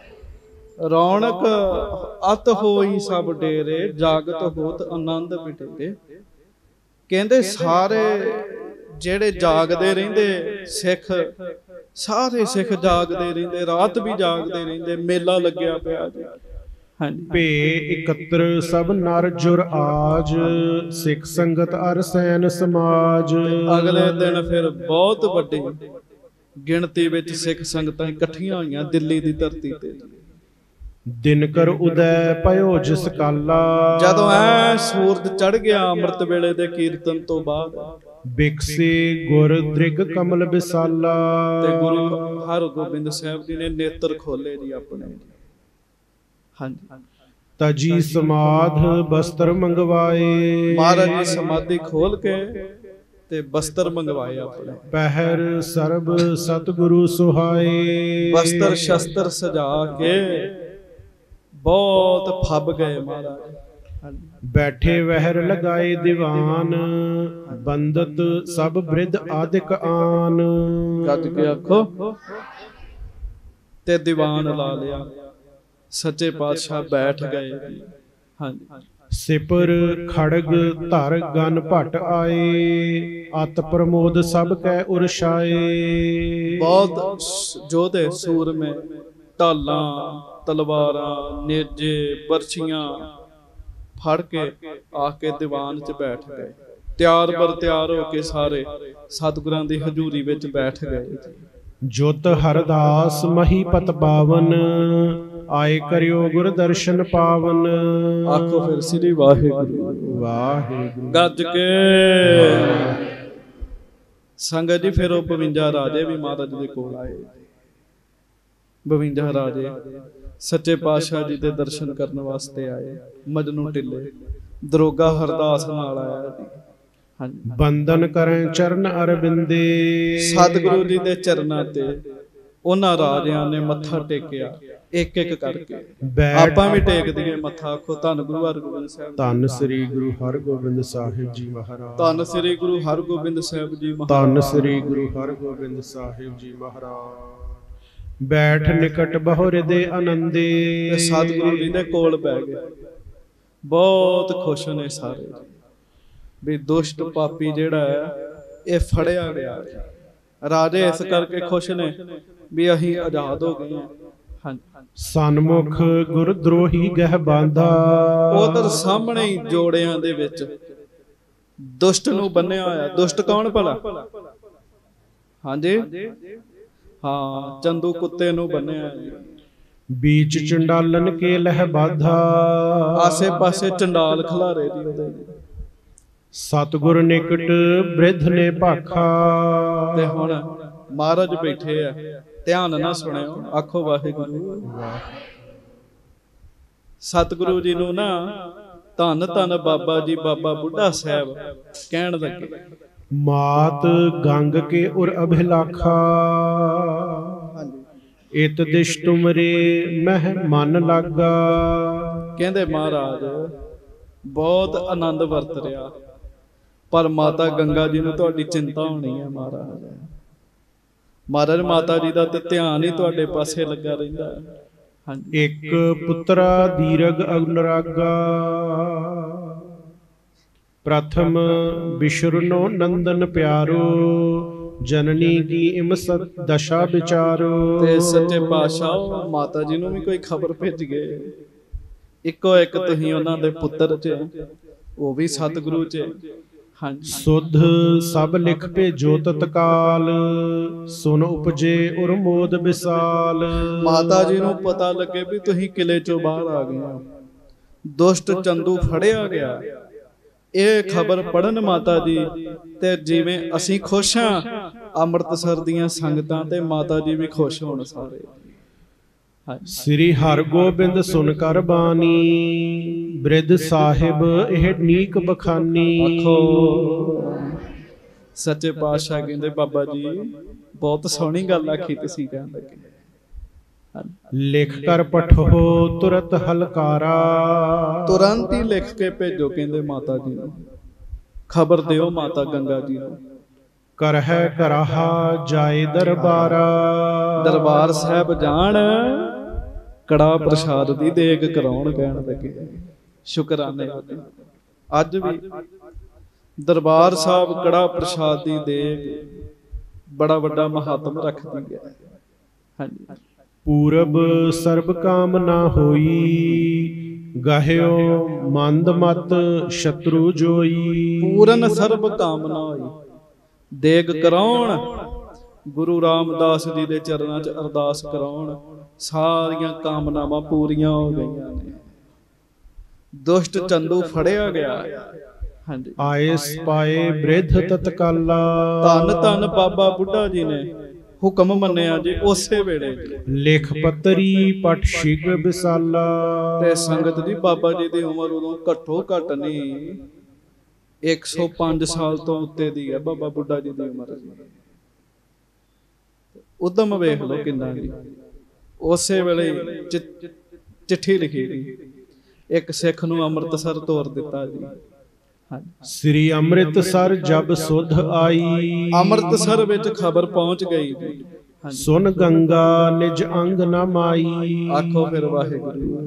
ਰੌਣਕ ਅਤ ਹੋਈ ਸਭ ਡੇਰੇ, ਜਾਗਤ ਹੋਤ ਆਨੰਦ ਬਡੇਰੇ। ਕਹਿੰਦੇ ਸਾਰੇ ਜਿਹੜੇ ਜਾਗਦੇ ਰਹਿੰਦੇ ਸਿੱਖ, ਸਾਰੇ ਸਿੱਖ ਜਾਗਦੇ ਰਹਿੰਦੇ, ਰਾਤ ਵੀ ਜਾਗਦੇ ਰਹਿੰਦੇ, ਮੇਲਾ ਲੱਗਿਆ ਪਿਆ ਜੀ। ਹਾਂਜੀ। ਭੇ ਇਕੱਤਰ ਸਭ ਨਰ ਜੁਰ ਆਜ, ਸਿੱਖ ਸੰਗਤ ਅਰ ਸੈਨ ਸਮਾਜ। ਅਗਲੇ ਦਿਨ ਫਿਰ ਬਹੁਤ ਵੱਡੀ ਗਿਣਤੀ ਵਿੱਚ ਸਿੱਖ ਸੰਗਤਾਂ ਇਕੱਠੀਆਂ ਹੋਈਆਂ ਦਿੱਲੀ ਦੀ ਧਰਤੀ ਤੇ। ਦਿਨ ਕਰ ਉਦੈ ਭਇਓ ਜਿਸ ਕਾਲਾ। ਜਦੋਂ ਐ ਸੂਰਜ ਚੜ ਗਿਆ ਅੰਮ੍ਰਿਤ ਵੇਲੇ ਦੇ ਕੀਰਤਨ ਤੋਂ ਬਾਅਦ, ਬਿਕਸੇ ਗੁਰ ਦ੍ਰਿਗ ਕਮਲ ਵਿਸਾਲਾ। ਤੇ ਗੁਰੂ ਹਰਗੋਬਿੰਦ ਸਾਹਿਬ ਜੀ ਨੇ ਨੇਤਰ ਖੋਲੇ ਜੀ ਆਪਣੇ। ਹਾਂਜੀ। ਤਜੀ ਸਮਾਧ ਬਸਤਰ ਮੰਗਵਾਏ। ਮਹਾਰਾਜ ਜੀ ਸਮਾਧੀ ਖੋਲ ਕੇ ਤੇ ਬਸਤਰ ਮੰਗਵਾਏ ਆਪਣੇ। ਪਹਿਰ ਸਰਬ ਸਤਿਗੁਰੂ ਸੁਹਾਏ। ਬਸਤਰ ਸ਼ਸਤਰ ਸਜਾ ਕੇ ਬਹੁਤ ਫੱਬ ਗਏ ਮਹਾਰਾਜ। ਬੈਠੇ ਵਹਿਰ ਲਗਾਏ ਦੀਵਾਨ, ਬੰਦਤ ਸਭ ਬ੍ਰਿਧ ਆਦਿਕ ਆਨ। ਗੱਜ ਕੇ ਆਖੋ। ਤੇ ਦੀਵਾਨ ਲਾ ਲਿਆ, ਸੱਚੇ ਪਾਤਸ਼ਾਹ ਬੈਠ ਗਏ। ਹਾਂਜੀ। ਸਿਪਰ ਖੜਗ ਧਰ ਗਨ ਭਟ ਆਏ, ਅਤ ਪ੍ਰਮੋਦ ਸਭ ਕੈ ਉਰਸ਼ਾਏ। ਬਹੁਤ ਜੋਧੇ ਸੂਰਮੇ, ਢਾਲਾਂ, ਤਲਵਾਰਾਂ, ਨੇਜੇ, ਬਰਛੀਆਂ ਫੜ ਕੇ ਆ ਕੇ ਦੀਵਾਨ 'ਚ ਬੈਠ ਗਏ। ਤਿਆਰ ਬਰ ਤਿਆਰ ਹੋ ਕੇ ਸਾਰੇ ਸਤਿਗੁਰਾਂ ਦੀ ਹਜ਼ੂਰੀ ਵਿੱਚ ਬੈਠ ਗਏ। ਜੁਤ ਹਰਦਾਸ ਮਹੀਪਤ ਬਾਵਨ, ਆਏ ਕਰਿਓ ਗੁਰ ਦਰਸ਼ਨ ਪਾਵਨ। ਆਖੋ ਫਿਰ ਸ੍ਰੀ ਵਾਹਿਗੁਰੂ। ਵਾਹਿਗੁਰੂ। ਗੱਜ ਕੇ ਸੰਗਤ ਜੀ। ਫਿਰ ਉਹ ਬਵੰਜਾ ਰਾਜੇ ਵੀ ਮਹਾਰਾਜ ਦੇ ਕੋਲ ਆਏ। ਬਵੰਜਾ ਰਾਜੇ ਸੱਚੇ ਪਾਤਸ਼ਾਹ ਜੀ ਦੇ ਦਰਸ਼ਨ ਕਰਨ ਵਾਸਤੇ ਆਏ। ਮਜਨੂ ਢਿੱਲੇ, ਦਰੋਗਾ ਹਰਦਾਸ ਨਾਲ ਆਇਆ ਜੀ। ਹਾਂਜੀ। ਬੰਦਨ ਕਰੇ ਚਰਨ ਅਰਬਿੰਦੇ। ਸਤਿਗੁਰੂ ਜੀ ਦੇ ਚਰਨਾਂ ਤੇ ਉਹਨਾਂ ਰਾਜਿਆਂ ਨੇ ਮੱਥਾ ਟੇਕਿਆ ਇੱਕ ਇੱਕ ਕਰਕੇ। ਆਪਾਂ ਵੀ ਟੇਕ ਦਈਏ ਮੱਥਾ। ਆਖੋ ਧੰਨ ਗੁਰੂ ਹਰਗੋਬਿੰਦ ਸਾਹਿਬ। ਧੰਨ ਸ੍ਰੀ ਗੁਰੂ ਹਰਗੋਬਿੰਦ ਸਾਹਿਬ ਜੀ ਮਹਾਰਾਜ। ਧੰਨ ਸ੍ਰੀ ਗੁਰੂ ਹਰਗੋਬਿੰਦ ਸਾਹਿਬ ਜੀ ਮਹਾਰਾਜ। ਧੰਨ ਸ੍ਰੀ ਗੁਰੂ ਹਰਗੋਬਿੰਦ ਸਾਹਿਬ ਜੀ ਮਹਾਰਾਜ। बैठ निकट बहु हृदय आनंदे। ते सतगुरु जी दे कोल बै गए, बहुत खुश ने सारे भी दुष्ट पापी जिहड़ा है ये फड़िया गया। राजे इस करके खुश ने भी अहीं आजाद हो गए हैं। हाँ, सन्मुख गुर द्रोही गह बांधा। उधर सामने ही जोड़ियां दे विच दुष्ट नूं बन्निया होया। दुष्ट कौन भला? हाँ जी, हाँ, चंदू कुत्ते नूं बन्निया है। बीच चंडालन के लह बाधा। आसे पासे चंडाल खलारे दी उहदे। सतगुर निकट बृद्ध ने भाखा। ते हुण महाराज बैठे आ, ध्यान ना सुनियो, आखो वाहिगुरू। सतगुरु जी नूं ना धन धन बाबा जी बाबा बुढ़ा साहब कहण लगे, मात गंग के उर अभिलाखा। इत दिश तुमरे मह मन लागा। कहंदे महाराज बहुत आनंद वरत रहा, पर माता गंगा जी नूं तुहाडी चिंता होनी है। महाराज महाराज माता जी दा ते ध्यान ही तुहाडे पासे लगा रहिंदा है। एक पुत्रा दीरघ अनुरागा। प्रथम विशुरनो नंदन प्यारो। जननी की इम सत दशा विचारो। ते सच्चे पातशाह माता जी नूं भी कोई खबर भेज गए। इको एक तुसीं उन्हां दे पुत्तर च, वो भी सतगुरु च। हाँ, सुध सब लिख भेजो तत्काल। सुन उपजे उर मोद विसाल। माता जी नूं पता लगे भी तुसीं किले चों बाहर आ गए। दुष्ट चंदू फड़िया गया। ये खबर पढ़न माता जी ते जिवें असीं खुश हां, अमृतसर दीयां संगतां ते माता जी भी खुश होण सारे। श्री हरगोबिंद सुन कर बानी। बृद्ध साहिब एह नीक बखानी। आखो सच्चे पातशाह कहंदे बाबा जी बहुत सोहनी गल आखी तुसीं कहण लगे। लिख कर पठो तुरत हलकारा। तुरंत ही लिख के भेजो कहंदे माता जी नूं, खबर दिओ माता गंगा जी नूं। कर है कराहा जाए दरबारा। दरबार साहब जान कड़ा प्रसाद दी देग कराउण कहण लगे। शुकराने अज भी दरबार साहब कड़ा प्रसाद दी देग बड़ा वड्डा महात्म रखदी है। हाँ जी, पूरब सर्ब कामना होई। गाह्यो मंद मत शत्रु जोई। पूरन सर्ब कामना होई। देग कराउण गुरु रामदास जी दे चरनां च अरदास कराउण, सारियां कामनावां पूरियां हो गईयां ने। दुष्ट चंदू फड़िया गया। हाँ जी, आए पाए बृद्ध तत्काला। धन धन बाबा बुढ़ा जी ने हुक्म मन्निया जी उसे वेले। लिख पतरी पट शीघ्र विसाला। ते संगत जी बाबा जी दी उमर उदों घट्टो घट नहीं एक सौ पांच साल तो उत्ते दी है बाबा बुढ़ा जी दी उमर। उदम वेख लो किन्ना जी। उसे वेले चिट्ठी लिखी दी, एक सिख नूं अमृतसर तोर दिता जी। श्री अमृतसर जब सुध आई। अमृतसर विच खबर पहुंच गई जी। सुन गंगा निज अंग न माई। आखो फिर वाहिगुरू।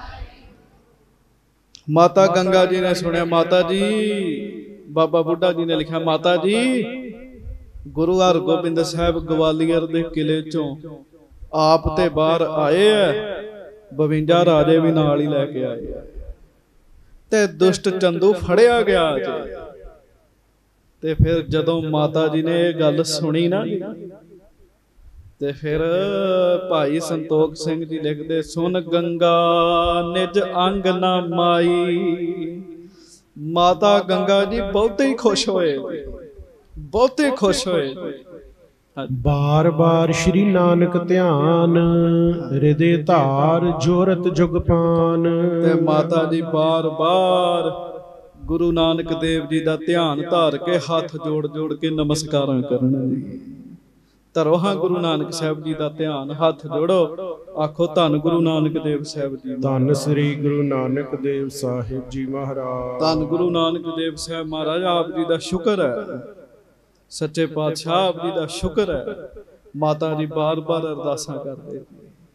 माता गंगा जी ने सुनिया। माता जी बाबा बुढ़ा जी ने लिखा, माता जी गुरु हरगोबिंद साहब ग्वालियर दे किले चों आप ते बाहर आए है, बवंजा राजे भी नाल ही लैके आए ते दुष्ट चंदू फड़िया गया जे। ते फिर जदों माता जी ने यह गल सुनी ना ते फिर भाई संतोख सिंह जी लिखते, सुन गंगा निज अंग ना माई। माता गंगा जी बहुते ही खुश होए, बहुते खुश होए। बार बार श्री नानक ध्यान हृदय धार जोरत जुगपान। ते माता जी बार बार गुरु नानक देव जी का ध्यान धार के हाथ जोड़ जोड़ के नमस्कार करना जी। धरो हाँ गुरु नानक साहब जी का ध्यान, हाथ जोड़ो, आखो धन गुरु नानक देव साहब जी। धन श्री गुरु नानक देव साहिब जी महाराज। धन गुरु नानक देव साहब महाराज आप जी का शुक्र है, सच्चे पातशाह आप जी का शुक्र है। माता जी बार बार अरदासां करदे।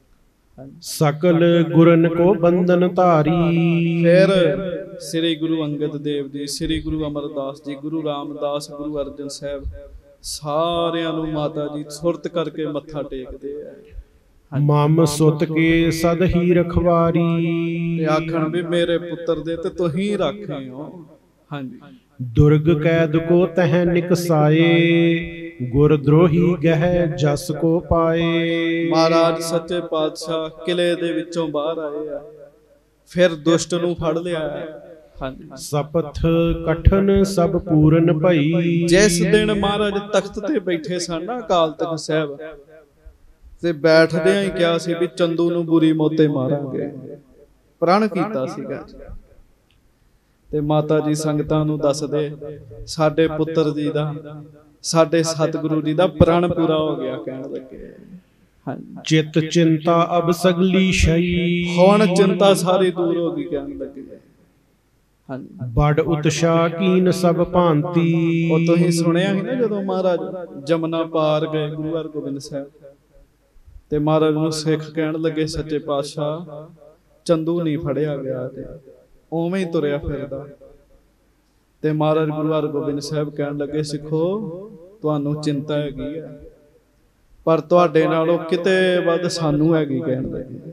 सकल गुरन को बंधन धारी। फिर श्री गुरु अंगद देव जी, श्री गुरु अमरदास जी, गुरु रामदास, गुरु अर्जन साहब सारियां नूं माता जी सुरत करके मत्था टेकदे आ। मम सुत के सद ही रखवारी। ते आखण भी मेरे पुत्र दे ते तुहीं राखे हो। हाँ जी। दुर्ग कैद को तह निकसाए, गुरद्रोही गह जस को पाए। महाराज सच्चे पातशाह किले दे विचों बाहर आए आ, फिर दुष्ट नूं फड़ लिया। हाँ जी। सपथ कठन सब पूरन भई। जिस दिन महाराज तख्त ते बैठे सन ना अकाल तख्त साहब, ते बैठदियां ही कहा सी भी चंदू नूं बुरी मौते मारांगे, प्रण कीता सीगा। ते माता जी संगतां नूं दसदे साडे पुत्र जी दा, साडे सतगुरु जी दा प्रण पूरा हो गया। कहण लगे चित चिंता अब सगली शई। हुण चिंता सारी दूर हो गई। कहण लगे बड़ उत्साह कीन सब भांति। ਉਹ ਤੁਸੀਂ ਸੁਣਿਆ ਹੀ ਨਾ ਜਦੋਂ ਮਹਾਰਾਜ ਜਮਨਾ ਪਾਰ ਗਏ ਗੁਰੂ ਹਰਗੋਬਿੰਦ ਸਾਹਿਬ, ਤੇ ਮਹਾਰਾਜ ਨੂੰ ਸਿੱਖ ਕਹਿਣ ਲੱਗੇ ਸੱਚੇ ਪਾਤਸ਼ਾਹ ਚੰਦੂ ਨਹੀਂ ਫੜਿਆ ਗਿਆ ਤੇ ਉਵੇਂ ਹੀ ਤੁਰਿਆ ਫਿਰਦਾ। ਤੇ ਮਹਾਰਾਜ ਗੁਰੂ ਹਰਗੋਬਿੰਦ ਸਾਹਿਬ ਕਹਿਣ ਲੱਗੇ ਸਿੱਖੋ ਤੁਹਾਨੂੰ ਚਿੰਤਾ ਹੈਗੀ ਹੈ, ਪਰ ਤੁਹਾਡੇ ਨਾਲੋਂ ਕਿਤੇ ਵੱਧ ਸਾਨੂੰ ਹੈਗੀ। ਕਹਿਣ ਲੱਗੇ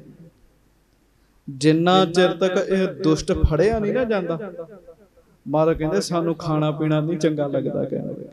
ਜਿੰਨਾ ਚਿਰ ਤੱਕ ਇਹ ਦੁਸ਼ਟ ਫੜਿਆ ਨਹੀਂ ਨਾ ਜਾਂਦਾ, ਮਹਾਰਾਜ ਕਹਿੰਦੇ ਸਾਨੂੰ ਖਾਣਾ ਪੀਣਾ ਨਹੀਂ ਚੰਗਾ ਲੱਗਦਾ। ਕਹਿਣ ਲੱਗੇ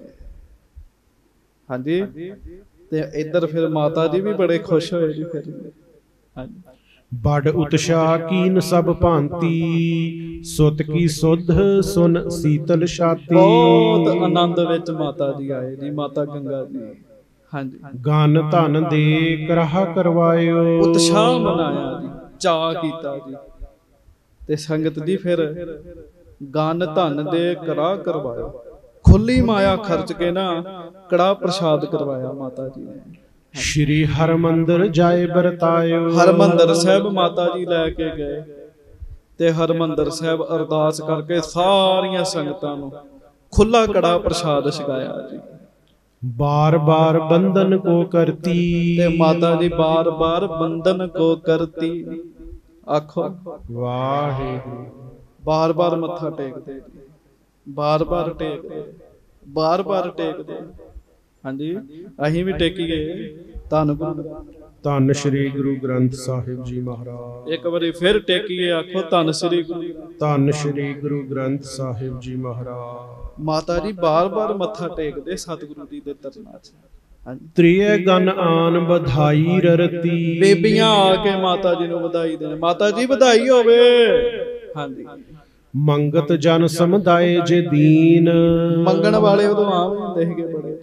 ਹਾਂਜੀ। ਤੇ ਇੱਧਰ ਫਿਰ ਮਾਤਾ ਜੀ ਵੀ ਬੜੇ ਖੁਸ਼ ਹੋਏ ਜੀ। ਫਿਰ ਹਾਂਜੀ बड़ उत्साह कीन सब भांति। सुत की सुध सुन शीतल छाती। बहुत आनंद विच माता जी आए जी, माता गंगा जी। हाँ जी। गान धन दे कराह करवायो। उत्साह मनाया जी, चाह कीता जी। ते संगत जी फिर गान धन दे कराह करवायो, खुली माया खर्च के ना कड़ा प्रसाद करवाया माता जी ने। श्री हरमंदिर जाए बरतायो। हरमंदिर साहब माता जी लैके गए ते हरमंदिर साहब अरदास करके सारियां संगतां नूं खुला कड़ा प्रसाद छकाया जी। बार बार बंधन को करती। ते माता जी बार बार बंधन को करती। आखो वाहिगुरू। बार बार मत्था टेकदे, बार बार टेकदे, बार बार टेकदे। हाँ जी अहीं भी टेकीए। धन गुरु धन श्री गुरु ग्रंथ साहिब जी महाराज। एक बारी फिर टेकीए, आखो धन श्री गुरु। धन श्री गुरु ग्रंथ साहिब जी महाराज। माता जी बार बार मत्था टेकदे सतगुरु जी दे तरनां च। त्रिय गन आन बधाई ररती। बेबियां आके माता जी नूं बधाई देण, माता जी बधाई होवे। हाँ जी। मंगत जन समुदाय जे दीन। मंगण वाले उदों आम हुंदे सीगे बड़े,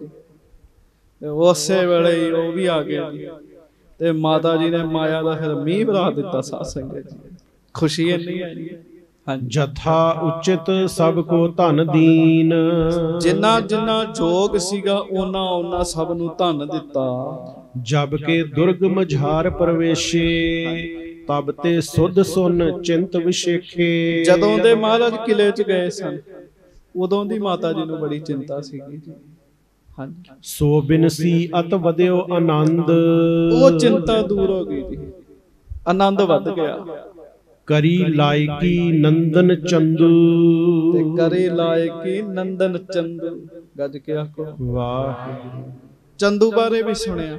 उसे वेले ही वो भी आ गया ते माता जी ने माया दा फिर मींह बरा दिता। साध संगत जी खुशी इन्नी है जी। हाँ जथा उचित सब को धन दीन। जिन्ना जिन्ना जोग सीगा ओना ओना सब नूं धन दिता। जब के दुर्ग मझार प्रवेशे, तब ते सुध सुन चिंत विशेखे। जदों दे महाराज किले च गए सन उदों दी माता जी नूं बड़ी चिंता सीगी। सो बिनसी अत वध्यो आनंद। वो चिंता दूर हो गई थी, आनंद वध गया। करी लायकी नंदन चंदू। ते करी लायकी नंदन चंदू। गज के आखो वाह। चंदू बारे भी सुनिया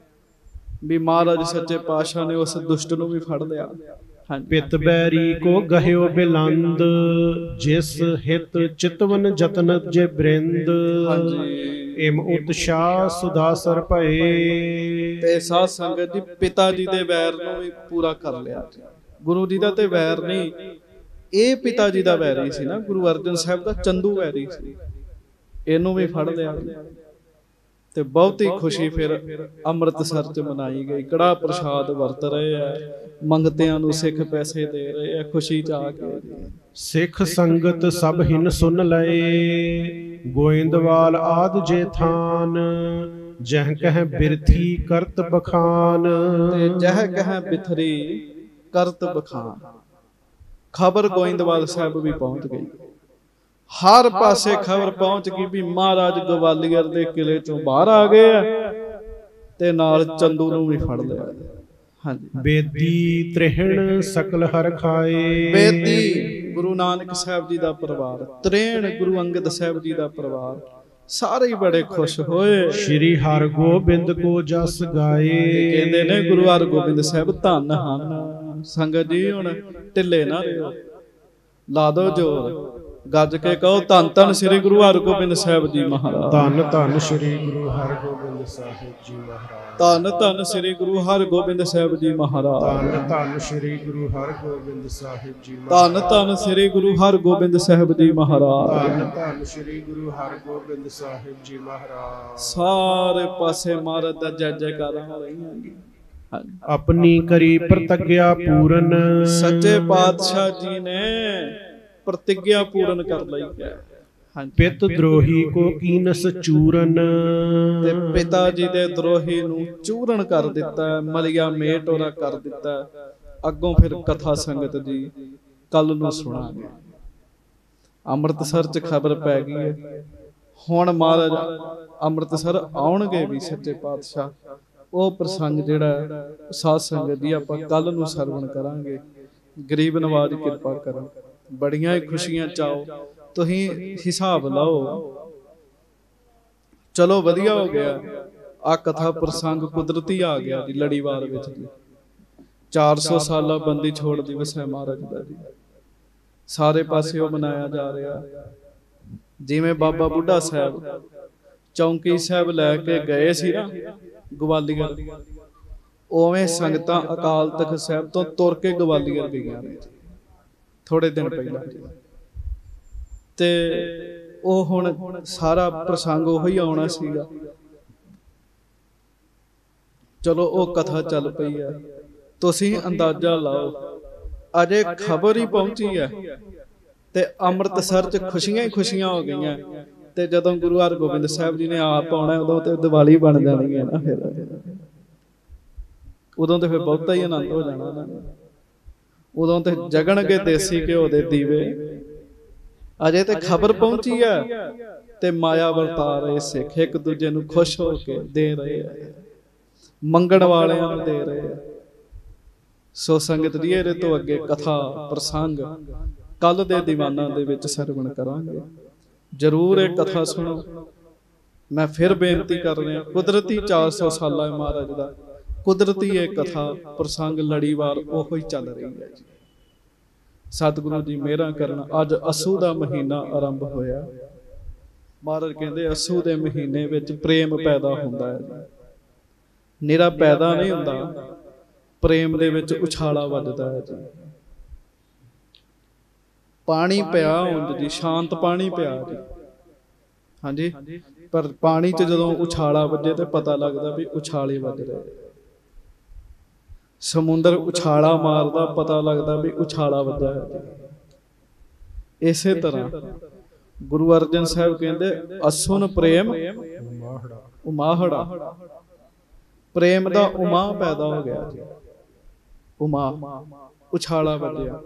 भी महाराज सच्चे पातशाह ने उस दुष्ट नूं भी फड़ लिया। पित बैरी को गह्यो बिलंद। जिस हित चितवन जतन जे बृंद। इम उत्साह सुदासर भये। ते साध संगत जी पिता जी दे वैर नूं भी पूरा कर लिया। गुरु जी दा ते वैर नहीं, ਇਹ पिता जी दा वैरी सी ना, गुरु अर्जन साहब दा चंदू वैरी सी। इनू भी फड़ लिया ते बहुत ही खुशी फिर अमृतसर च मनाई गई। कड़ा प्रसाद वरत रहे है, मंगतियां नूं सिख पैसे दे रहे है, खुशी च आके। सिख संगत सब हिन सुन लए। गोइंदवाल आद जे थान। जह कह बिरथी करत बखान। ते जह कह बिथरी करत बखान। खबर गोइंदवाल साहब भी पहुंच गई। हर पासे खबर पहुंच गई भी महाराज ग्वालियर दे किले चों बाहर आ गए। ਤੇ ਨਾਲ ਚੰਦੂ ਨੂੰ ਵੀ ਫੜ ਲਿਆ। ਹਾਂਜੀ, ਬੇਦੀ ਤ੍ਰਿਹਣ ਸਕਲ ਹਰ ਖਾਏ। ਬੇਦੀ ਗੁਰੂ ਨਾਨਕ ਸਾਹਿਬ ਜੀ ਦਾ ਪਰਿਵਾਰ, ਤ੍ਰਿਹਣ ਗੁਰੂ ਅੰਗਦ ਸਾਹਿਬ ਜੀ ਦਾ ਪਰਿਵਾਰ, ਸਾਰੇ ਹੀ ਬੜੇ ਖੁਸ਼ ਹੋਏ। ਸ਼੍ਰੀ ਹਰਗੋਬਿੰਦ ਕੋ ਜਸ ਗਾਏ। ਕਹਿੰਦੇ ਨੇ ਗੁਰੂ ਹਰਗੋਬਿੰਦ ਸਾਹਿਬ ਧੰਨ ਹਨ। ਸੰਗਤ ਜੀ ਹੁਣ ਢਿੱਲੇ ਨਾ ਰਹੋ, ਲਾ ਦੋ ਜੋਰ, ਗੱਜ ਕੇ ਕਹੋ ਧੰਨ ਧੰਨ ਸ੍ਰੀ ਗੁਰੂ ਹਰਗੋਬਿੰਦ ਸਾਹਿਬ ਜੀ ਮਹਾਰਾਜ। ਧੰਨ ਧੰਨ ਸ੍ਰੀ ਗੁਰੂ ਹਰਗੋਬਿੰਦ ਸਾਹਿਬ ਜੀ ਮਹਾਰਾਜ। ਧੰਨ ਧੰਨ ਸ੍ਰੀ ਗੁਰੂ ਹਰਗੋਬਿੰਦ ਸਾਹਿਬ ਜੀ ਮਹਾਰਾਜ। ਧੰਨ ਧੰਨ ਸ੍ਰੀ ਗੁਰੂ ਹਰਗੋਬਿੰਦ ਸਾਹਿਬ ਜੀ ਮਹਾਰਾਜ। ਧੰਨ ਧੰਨ ਸ੍ਰੀ ਗੁਰੂ ਹਰਗੋਬਿੰਦ ਸਾਹਿਬ ਜੀ ਮਹਾਰਾਜ। ਧੰਨ ਧੰਨ ਸ੍ਰੀ ਗੁਰੂ ਹਰਗੋਬਿੰਦ ਸਾਹਿਬ ਜੀ ਮਹਾਰਾਜ। ਸਾਰੇ ਪਾਸੇ ਮਹਾਰਾਜ ਦਾ ਜੈ ਜੈਕਾਰਾਂ ਹੋ ਰਹੀਆਂ ਜੀ। ਆਪਣੀ ਕਰੀ ਪ੍ਰਤਿਗਿਆ ਪੂਰਨ। ਸੱਚੇ ਪਾਤਸ਼ਾਹ ਜੀ ਨੇ ਪ੍ਰਤਿਗਿਆ ਪੂਰਨ ਕਰ ਲਈ ਹੈ। ਪਿਤ ਦਰੋਹੀ ਕੋ ਕੀਨਸ ਚੂਰਨ। ਤੇ ਪਿਤਾ ਜੀ ਦੇ ਦਰੋਹੀ ਨੂੰ ਚੂਰਨ ਕਰ ਦਿੱਤਾ, ਮਲਿਆ ਮੇਟ ਉਹਦਾ ਕਰ ਦਿੱਤਾ। ਅੱਗੋਂ ਫਿਰ ਕਥਾ ਸੰਗਤ ਜੀ ਕੱਲ ਨੂੰ ਸੁਣਾਂਗੇ। ਅੰਮ੍ਰਿਤਸਰ ਚ ਖਬਰ ਪੈ ਗਈ ਹੈ, ਹੁਣ ਮਹਾਰਾਜ ਅੰਮ੍ਰਿਤਸਰ ਆਉਣਗੇ ਵੀ ਸੱਚੇ ਪਾਤਸ਼ਾਹ। ਉਹ ਪ੍ਰਸੰਗ ਜਿਹੜਾ ਸਾਧ ਸੰਗਤ ਦੀ ਆਪਾਂ ਕੱਲ ਨੂੰ ਸਰਵਣ ਕਰਾਂਗੇ। ਗਰੀਬ ਨਵਾਜ ਕਿਰਪਾ ਕਰਨ, ਬੜੀਆਂ ਹੀ ਖੁਸ਼ੀਆਂ ਚਾਓ। ਤੁਸੀਂ ਹਿਸਾਬ ਲਾਓ, ਚਲੋ ਵਧੀਆ ਹੋ ਗਿਆ। ਆ ਕਥਾ ਪ੍ਰਸੰਗ ਕੁਦਰਤੀ ਆ ਗਿਆ ਜੀ ਲੜੀਵਾਰ ਵਿੱਚ ਜੀ। ਚਾਰ ਸੌ ਸਾਲਾ ਬੰਦੀ ਛੋੜ ਦਿਵਸ ਹੈ ਮਹਾਰਾਜ ਦਾ ਜੀ। ਸਾਰੇ ਪਾਸੇ ਉਹ ਮਨਾਇਆ ਜਾ ਰਿਹਾ। ਜਿਵੇਂ ਬਾਬਾ ਬੁੱਢਾ ਸਾਹਿਬ ਚੌਂਕੀ ਸਾਹਿਬ ਲੈ ਕੇ ਗਏ ਸੀ ਨਾ ਗਵਾਲੀਅਰ, ਉਵੇਂ ਸੰਗਤਾਂ ਅਕਾਲ ਤਖਤ ਸਾਹਿਬ ਤੋਂ ਤੁਰ ਕੇ ਗਵਾਲੀਅਰ ਗਈਆਂ ਨੇ ਥੋੜੇ ਦਿਨ ਪਹਿਲਾਂ। ਤੇ ਉਹ ਹੁਣ ਸਾਰਾ ਪ੍ਰਸੰਗ ਉਹੀ ਆਉਣਾ ਸੀਗਾ। ਚਲੋ ਉਹ ਕਥਾ ਚੱਲ ਪਈ ਹੈ। ਤੁਸੀਂ ਅੰਦਾਜ਼ਾ ਲਾਓ, ਅਜੇ ਖਬਰ ਹੀ ਪਹੁੰਚੀ ਹੈ ਤੇ ਅੰਮ੍ਰਿਤਸਰ ਚ ਖੁਸ਼ੀਆਂ ਹੀ ਖੁਸ਼ੀਆਂ ਹੋ ਗਈਆਂ। ਤੇ ਜਦੋਂ ਗੁਰੂ ਹਰਗੋਬਿੰਦ ਸਾਹਿਬ ਜੀ ਨੇ ਆਪ ਆਉਣਾ, ਉਦੋਂ ਤੇ ਦੀਵਾਲੀ ਬਣ ਜਾਣੀ ਹੈ ਨਾ। ਫਿਰ ਉਦੋਂ ਤੇ ਫਿਰ ਬਹੁਤਾ ਹੀ ਆਨੰਦ ਹੋ ਜਾਣਾ ਨਾ। ਉਦੋਂ ਤੇ ਜਗਣਗੇ ਦੇਸੀ ਘਿਓ ਦੇ ਦੀਵੇ। ਅਜੇ ਤੇ ਖਬਰ ਪਹੁੰਚੀ ਹੈ ਤੇ ਮਾਇਆ ਵਰਤਾ ਰਹੇ ਸਿੱਖ ਇੱਕ ਦੂਜੇ ਨੂੰ ਖੁਸ਼ ਹੋ ਕੇ ਦੇ ਰਹੇ ਆ, ਮੰਗਣ ਵਾਲਿਆਂ ਨੂੰ ਦੇ ਰਹੇ ਆ। ਸੋ ਸੰਗਤ ਜੀ ਇਹਦੇ ਤੋਂ ਅੱਗੇ ਕਥਾ ਪ੍ਰਸੰਗ ਕੱਲ ਦੇ ਦੀਵਾਨਾਂ ਦੇ ਵਿੱਚ ਸਰਵਣ ਕਰਾਂਗੇ। ਜ਼ਰੂਰ ਇਹ ਕਥਾ ਸੁਣੋ। ਮੈਂ ਫਿਰ ਬੇਨਤੀ ਕਰ ਰਿਹਾ, ਕੁਦਰਤੀ ਚਾਰ ਸੌ ਸਾਲਾ ਮਹਾਰਾਜ ਦਾ ਕੁਦਰਤੀ ਇਹ ਕਥਾ ਪ੍ਰਸੰਗ ਲੜੀਵਾਰ ਉਹੋ ਹੀ ਚੱਲ ਰਹੀ ਹੈ ਜੀ। ਸਤਿਗੁਰੂ ਜੀ ਮਿਹਰਾਂ ਕਰਨ। ਅੱਜ ਅੱਸੂ ਦਾ ਮਹੀਨਾ ਆਰੰਭ ਹੋਇਆ। ਮਹਾਰਾਜ ਕਹਿੰਦੇ ਅੱਸੂ ਦੇ ਮਹੀਨੇ ਵਿੱਚ ਪ੍ਰੇਮ ਪੈਦਾ ਹੁੰਦਾ ਹੈ ਜੀ। ਨਿਰਾ ਪੈਦਾ ਨਹੀਂ ਹੁੰਦਾ, ਪ੍ਰੇਮ ਦੇ ਵਿੱਚ ਉਛਾਲਾ ਵੱਜਦਾ ਹੈ ਜੀ। ਪਾਣੀ ਪਿਆ ਉਂਝ ਜੀ, ਸ਼ਾਂਤ ਪਾਣੀ ਪਿਆ ਜੀ, ਹਾਂਜੀ, ਪਰ ਪਾਣੀ 'ਚ ਜਦੋਂ ਉਛਾਲਾ ਵੱਜੇ ਤੇ ਪਤਾ ਲੱਗਦਾ ਵੀ ਉਛਾਲੇ ਵੱਜ ਰਹੇ। ਸਮੁੰਦਰ ਉਛਾਲਾ ਮਾਰਦਾ, ਪਤਾ ਲੱਗਦਾ ਵੀ ਉਛਾਲਾ ਵੱਜਾ ਹੈ। ਇਸੇ ਤਰ੍ਹਾਂ ਗੁਰੂ ਅਰਜਨ ਸਾਹਿਬ ਕਹਿੰਦੇ ਅਸੁਨ ਪ੍ਰੇਮ ਉਮਾਹੜਾ। ਪ੍ਰੇਮ ਦਾ ਉਮਾ ਪੈਦਾ ਹੋ ਗਿਆ ਜੀ। ਉਮਾ ਉਛਾਲਾ ਵੱਜਿਆ।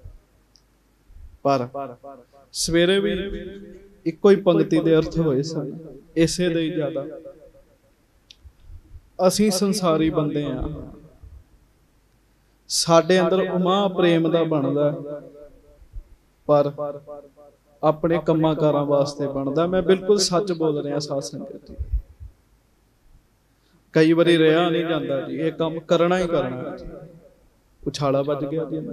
ਪਰ ਸਵੇਰੇ ਵੀ ਇੱਕੋ ਹੀ ਪੰਕਤੀ ਦੇ ਅਰਥ ਹੋਏ ਸਨ, ਇਸੇ ਦੇ ਹੀ ਜ਼ਿਆਦਾ। ਅਸੀਂ ਸੰਸਾਰੀ ਬੰਦੇ ਆ, ਸਾਡੇ ਅੰਦਰ ਉਮਾ ਪ੍ਰੇਮ ਦਾ ਬਣਦਾ, ਪਰ ਆਪਣੇ ਕੰਮਾਂ ਕਾਰਾਂ ਵਾਸਤੇ ਬਣਦਾ। ਮੈਂ ਬਿਲਕੁਲ ਸੱਚ ਬੋਲ ਰਿਹਾ ਸਾਧ ਸੰਗਤ ਜੀ। ਕਈ ਵਾਰੀ ਰਿਹਾ ਨਹੀਂ ਜਾਂਦਾ ਜੀ, ਇਹ ਕੰਮ ਕਰਨਾ ਹੀ ਕਰਨਾ ਜੀ। ਉਛਾਲਾ ਵੱਜ ਗਿਆ ਜੀ।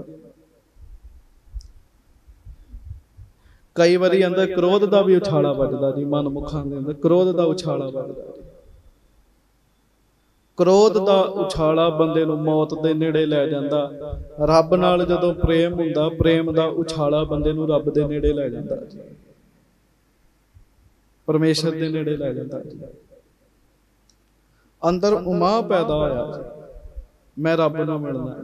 ਕਈ ਵਾਰੀ ਅੰਦਰ ਕ੍ਰੋਧ ਦਾ ਵੀ ਉਛਾਲਾ ਵੱਜਦਾ ਜੀ। ਮਨ ਮੁਖਾਂ ਦੇ ਅੰਦਰ ਕ੍ਰੋਧ ਦਾ ਉਛਾਲਾ ਵੱਜਦਾ ਜੀ। ਕ੍ਰੋਧ ਦਾ ਉਛਾਲਾ ਬੰਦੇ ਨੂੰ ਮੌਤ ਦੇ ਨੇੜੇ ਲੈ ਜਾਂਦਾ। ਰੱਬ ਨਾਲ ਜਦੋਂ ਪ੍ਰੇਮ ਹੁੰਦਾ, ਪ੍ਰੇਮ ਦਾ ਉਛਾਲਾ ਬੰਦੇ ਨੂੰ ਰੱਬ ਦੇ ਨੇੜੇ ਲੈ ਜਾਂਦਾ ਜੀ, ਪਰਮੇਸ਼ਰ ਦੇ ਨੇੜੇ ਲੈ ਜਾਂਦਾ ਜੀ। ਅੰਦਰ ਉਮਾ ਪੈਦਾ ਹੋਇਆ ਜੀ, ਮੈਂ ਰੱਬ ਨੂੰ ਮਿਲਣਾ।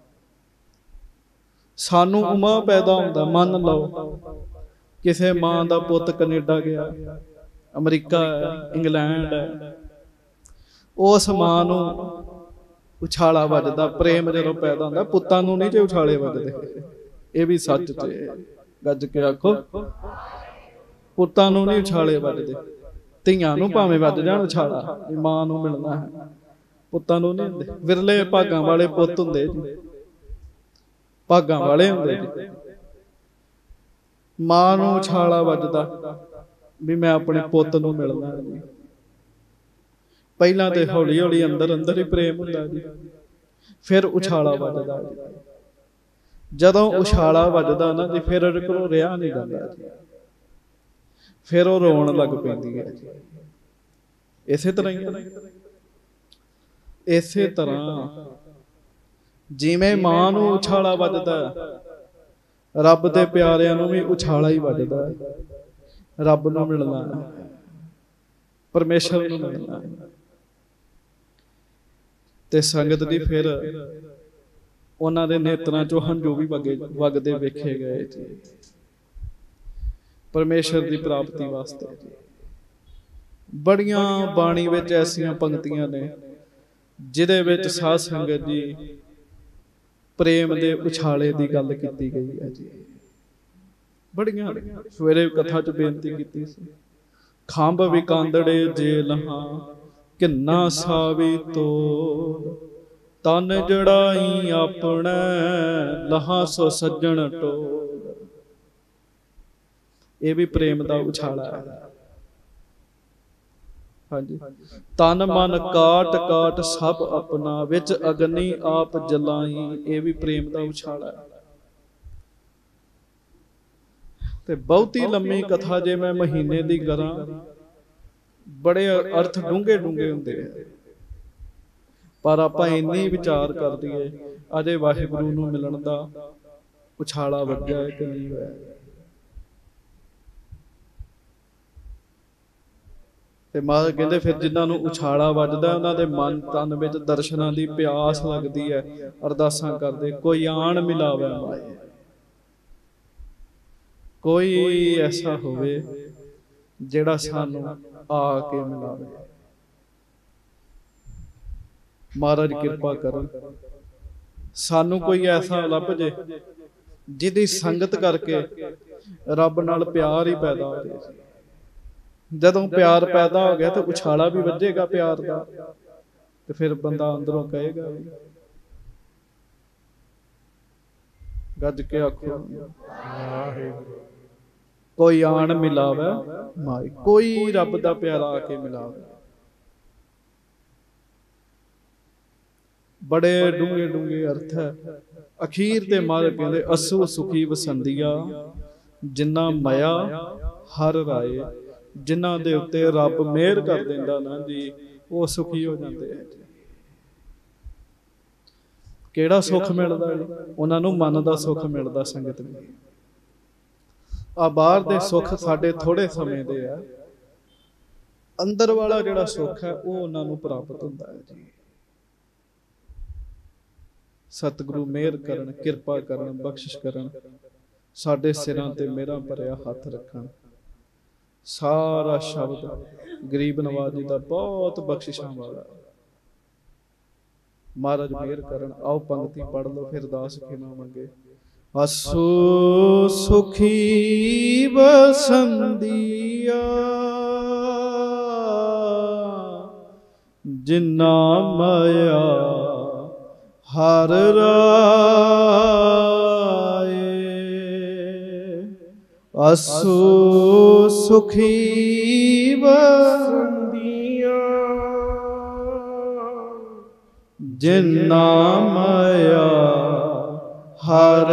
ਸਾਨੂੰ ਉਮਾ ਪੈਦਾ ਹੁੰਦਾ। ਮੰਨ ਲਓ ਕਿਸੇ ਮਾਂ ਦਾ ਪੁੱਤ ਕੈਨੇਡਾ ਗਿਆ, ਅਮਰੀਕਾ ਹੈ, ਇੰਗਲੈਂਡ ਹੈ, ਉਸ ਮਾਂ ਨੂੰ ਉਛਾਲਾ ਵੱਜਦਾ। ਪ੍ਰੇਮ ਜਦੋਂ ਪੈਦਾ ਹੁੰਦਾ, ਪੁੱਤਾਂ ਨੂੰ ਨਹੀਂ ਜੇ ਉਛਾਲੇ ਵੱਜਦੇ। ਇਹ ਵੀ ਸੱਚ ਤੇ ਗੱਜ ਕੇ ਆਖੋ, ਪੁੱਤਾਂ ਨੂੰ ਨਹੀਂ ਉਛਾਲੇ ਵੱਜਦੇ। ਧੀਆਂ ਨੂੰ ਭਾਵੇਂ ਵੱਜ ਜਾਣ ਉਛਾਲਾ, ਮਾਂ ਨੂੰ ਮਿਲਣਾ ਹੈ। ਪੁੱਤਾਂ ਨੂੰ ਨਹੀਂ ਹੁੰਦੇ, ਵਿਰਲੇ ਭਾਗਾਂ ਵਾਲੇ ਪੁੱਤ ਹੁੰਦੇ ਜੀ, ਭਾਗਾਂ ਵਾਲੇ ਹੁੰਦੇ ਜੀ। ਮਾਂ ਨੂੰ ਉਛਾਲਾ ਵੱਜਦਾ ਵੀ ਮੈਂ ਆਪਣੇ ਪੁੱਤ ਨੂੰ ਮਿਲਣਾ ਜੀ। ਪਹਿਲਾਂ ਤੇ ਹੌਲੀ ਹੌਲੀ ਅੰਦਰ ਅੰਦਰ ਹੀ ਪ੍ਰੇਮ ਹੁੰਦਾ ਜੀ, ਫਿਰ ਉਛਾਲਾ ਵੱਜਦਾ ਜੀ। ਜਦੋਂ ਉਛਾਲਾ ਵੱਜਦਾ ਨਾ ਜੀ, ਫਿਰ ਉਹਦੇ ਕੋਲੋਂ ਰਿਹਾ ਨਹੀਂ ਜਾਂਦਾ ਜੀ, ਫਿਰ ਉਹ ਰੋਣ ਲੱਗ ਪੈਂਦੀ ਹੈ ਜੀ। ਇਸੇ ਤਰ੍ਹਾਂ ਹੀ ਇਸੇ ਤਰ੍ਹਾਂ ਜਿਵੇਂ ਮਾਂ ਨੂੰ ਉਛਾਲਾ ਵੱਜਦਾ, ਰੱਬ ਦੇ ਪਿਆਰਿਆਂ ਨੂੰ ਵੀ ਉਛਾਲਾ ਹੀ ਵੱਜਦਾ। ਰੱਬ ਨੂੰ ਮਿਲਣਾ, ਪਰਮੇਸ਼ਰ ਨੂੰ ਮਿਲਣਾ ਤੇ ਸੰਗਤ ਦੀ ਫਿਰ ਉਹਨਾਂ ਦੇ ਨੇਤਰਾਂ ਚੋਂ ਹੰਝੂ ਵੀ ਵਗੇ ਵਗਦੇ ਵੇਖੇ ਗਏ ਜੀ, ਪਰਮੇਸ਼ਰ ਦੀ ਪ੍ਰਾਪਤੀ ਵਾਸਤੇ ਜੀ। ਬੜੀਆਂ ਬਾਣੀ ਵਿੱਚ ਐਸੀਆਂ ਪੰਕਤੀਆਂ ਨੇ ਜਿਹਦੇ ਵਿੱਚ ਸਾਧ ਸੰਗਤ ਜੀ ਪ੍ਰੇਮ ਦੇ ਉਛਾਲੇ ਦੀ ਗੱਲ ਕੀਤੀ ਗਈ ਹੈ ਜੀ। ਬੜੀਆਂ ਸਵੇਰੇ ਕਥਾ ਚ ਬੇਨਤੀ ਕੀਤੀ ਸੀ, ਖੰਭ ਵੀ ਕਾਂਦੜੇ ਜੇ ਲਹਾਂ ਕਿੰਨਾ ਸਾਵੀ ਤੋਲ, ਤਨ ਜੜਾਈ ਆਪਣਾ ਲਹਾਂ ਸੋ ਸੱਜਣ ਟੋਲ। ਇਹ ਵੀ ਪ੍ਰੇਮ ਦਾ ਉਛਾਲਾ ਹੈ। ਹਾਂਜੀ, ਤਨ ਮਨ ਕਾਟ ਕਾਟ ਸਭ ਆਪਣਾ, ਵਿੱਚ ਅਗਨੀ ਆਪ ਜਲਾਈ। ਇਹ ਵੀ ਪ੍ਰੇਮ ਦਾ ਉਛਾਲਾ ਹੈ। ਤੇ ਬਹੁਤੀ ਲੰਮੀ ਕਥਾ ਜੇ ਮੈਂ ਮਹੀਨੇ ਦੀ ਕਰਾਂ, ਬੜੇ ਅਰਥ ਡੂੰਘੇ ਡੂੰਘੇ ਹੁੰਦੇ ਆ, ਪਰ ਆਪਾਂ ਇੰਨੀ ਵਿਚਾਰ ਕਰ ਦਈਏ ਅਜੇ ਵਾਹਿਗੁਰੂ ਨੂੰ ਮਿਲਣ ਦਾ ਉਛਾਲਾ ਵੱਜਿਆ ਹੈ ਕਿ ਨਹੀਂ ਹੋਇਆ। ਤੇ ਮਹਾਰਾਜ ਕਹਿੰਦੇ ਫਿਰ ਜਿਨ੍ਹਾਂ ਨੂੰ ਉਛਾਲਾ ਵੱਜਦਾ ਉਹਨਾਂ ਦੇ ਮਨ ਤਨ ਵਿੱਚ ਦਰਸ਼ਨਾਂ ਦੀ ਪਿਆਸ ਲੱਗਦੀ ਹੈ, ਅਰਦਾਸਾਂ ਕਰਦੇ ਕੋਈ ਆਣ ਮਿਲਾਵੇ ਮਾਏ, ਕੋਈ ਐਸਾ ਹੋਵੇ ਜਿਹੜਾ ਸਾਨੂੰ ਆ ਕੇ ਮਿਲਾਵੇ। ਮਹਾਰਾਜ ਕਿਰਪਾ ਕਰਨ, ਸਾਨੂੰ ਕੋਈ ਐਸਾ ਲੱਭ ਜੇ ਜਿਹਦੀ ਸੰਗਤ ਕਰਕੇ ਰੱਬ ਨਾਲ ਪਿਆਰ ਹੀ ਪੈਦਾ ਹੋ ਜਾਏ। ਜਦੋਂ ਪਿਆਰ ਪੈਦਾ ਹੋ ਗਿਆ ਤਾਂ ਉਛਾਲਾ ਵੀ ਵੱਜੇਗਾ ਪਿਆਰ ਦਾ, ਤੇ ਫਿਰ ਬੰਦਾ ਅੰਦਰੋਂ ਕਹੇਗਾ ਵੀ ਗੱਜ ਕੇ ਆਖੋ ਕੋਈ ਆਣ ਮਿਲਾਵੇ ਮਾਈ, ਕੋਈ ਰੱਬ ਦਾ ਪਿਆਰਾ ਆ ਕੇ ਮਿਲਾਵੇ। ਬੜੇ ਡੂੰਘੇ ਡੂੰਘੇ ਅਰਥ ਹੈ। ਅਖੀਰ ਤੇ ਮਹਾਰਾਜ ਕਹਿੰਦੇ ਅਸੂ ਸੁਖੀ ਵਸੰਦੀਆ, ਜਿੰਨਾ ਮਾਇਆ ਹਰ ਰਾਏ। ਜਿਨ੍ਹਾਂ ਦੇ ਉੱਤੇ ਰੱਬ ਮਿਹਰ ਕਰ ਦਿੰਦਾ ਨਾ ਜੀ, ਉਹ ਸੁਖੀ ਹੋ ਜਾਂਦੇ ਆ। ਕਿਹੜਾ ਸੁੱਖ ਮਿਲਦਾ ਜੀ? ਉਹਨਾਂ ਨੂੰ ਮਨ ਦਾ ਸੁੱਖ ਮਿਲਦਾ ਸੰਗਤ ਨੂੰ। ਆ ਬਾਹਰ ਦੇ ਸੁੱਖ ਸਾਡੇ ਥੋੜੇ ਸਮੇਂ ਦੇ ਆ, ਅੰਦਰ ਵਾਲਾ ਜਿਹੜਾ ਸੁੱਖ ਹੈ ਉਹ ਉਹਨਾਂ ਨੂੰ ਪ੍ਰਾਪਤ ਹੁੰਦਾ ਹੈ ਜੀ। ਸਤਿਗੁਰੂ ਮਿਹਰ ਕਰਨ, ਕਿਰਪਾ ਕਰਨ, ਬਖਸ਼ਿਸ਼ ਕਰਨ, ਸਾਡੇ ਸਿਰਾਂ ਤੇ ਮਿਹਰਾਂ ਭਰਿਆ ਹੱਥ ਰੱਖਣ। ਸਾਰਾ ਸ਼ਬਦ ਗਰੀਬ ਨਵਾਜ ਜੀ ਦਾ ਬਹੁਤ ਬਖਸ਼ਿਸ਼ਾਂ ਵਾਲਾ। ਮਹਾਰਾਜ ਮਿਹਰ ਕਰਨ। ਆਓ ਪੰਕਤੀ ਪੜ੍ਹ ਲਓ, ਫਿਰ ਦਾਸ ਖਿਮਾ ਮੰਗੇ। ਅਸੂ ਸੁਖੀ ਵਸੰਦੀਆ, ਜਿਨਾ ਮਾਇਆ ਹਰ ਰਾਏ। ਅਸੂ ਸੁਖੀ ਵਸੰਦੀਆ, ਜਿਨਾ ਮਾਇਆ ਹਰ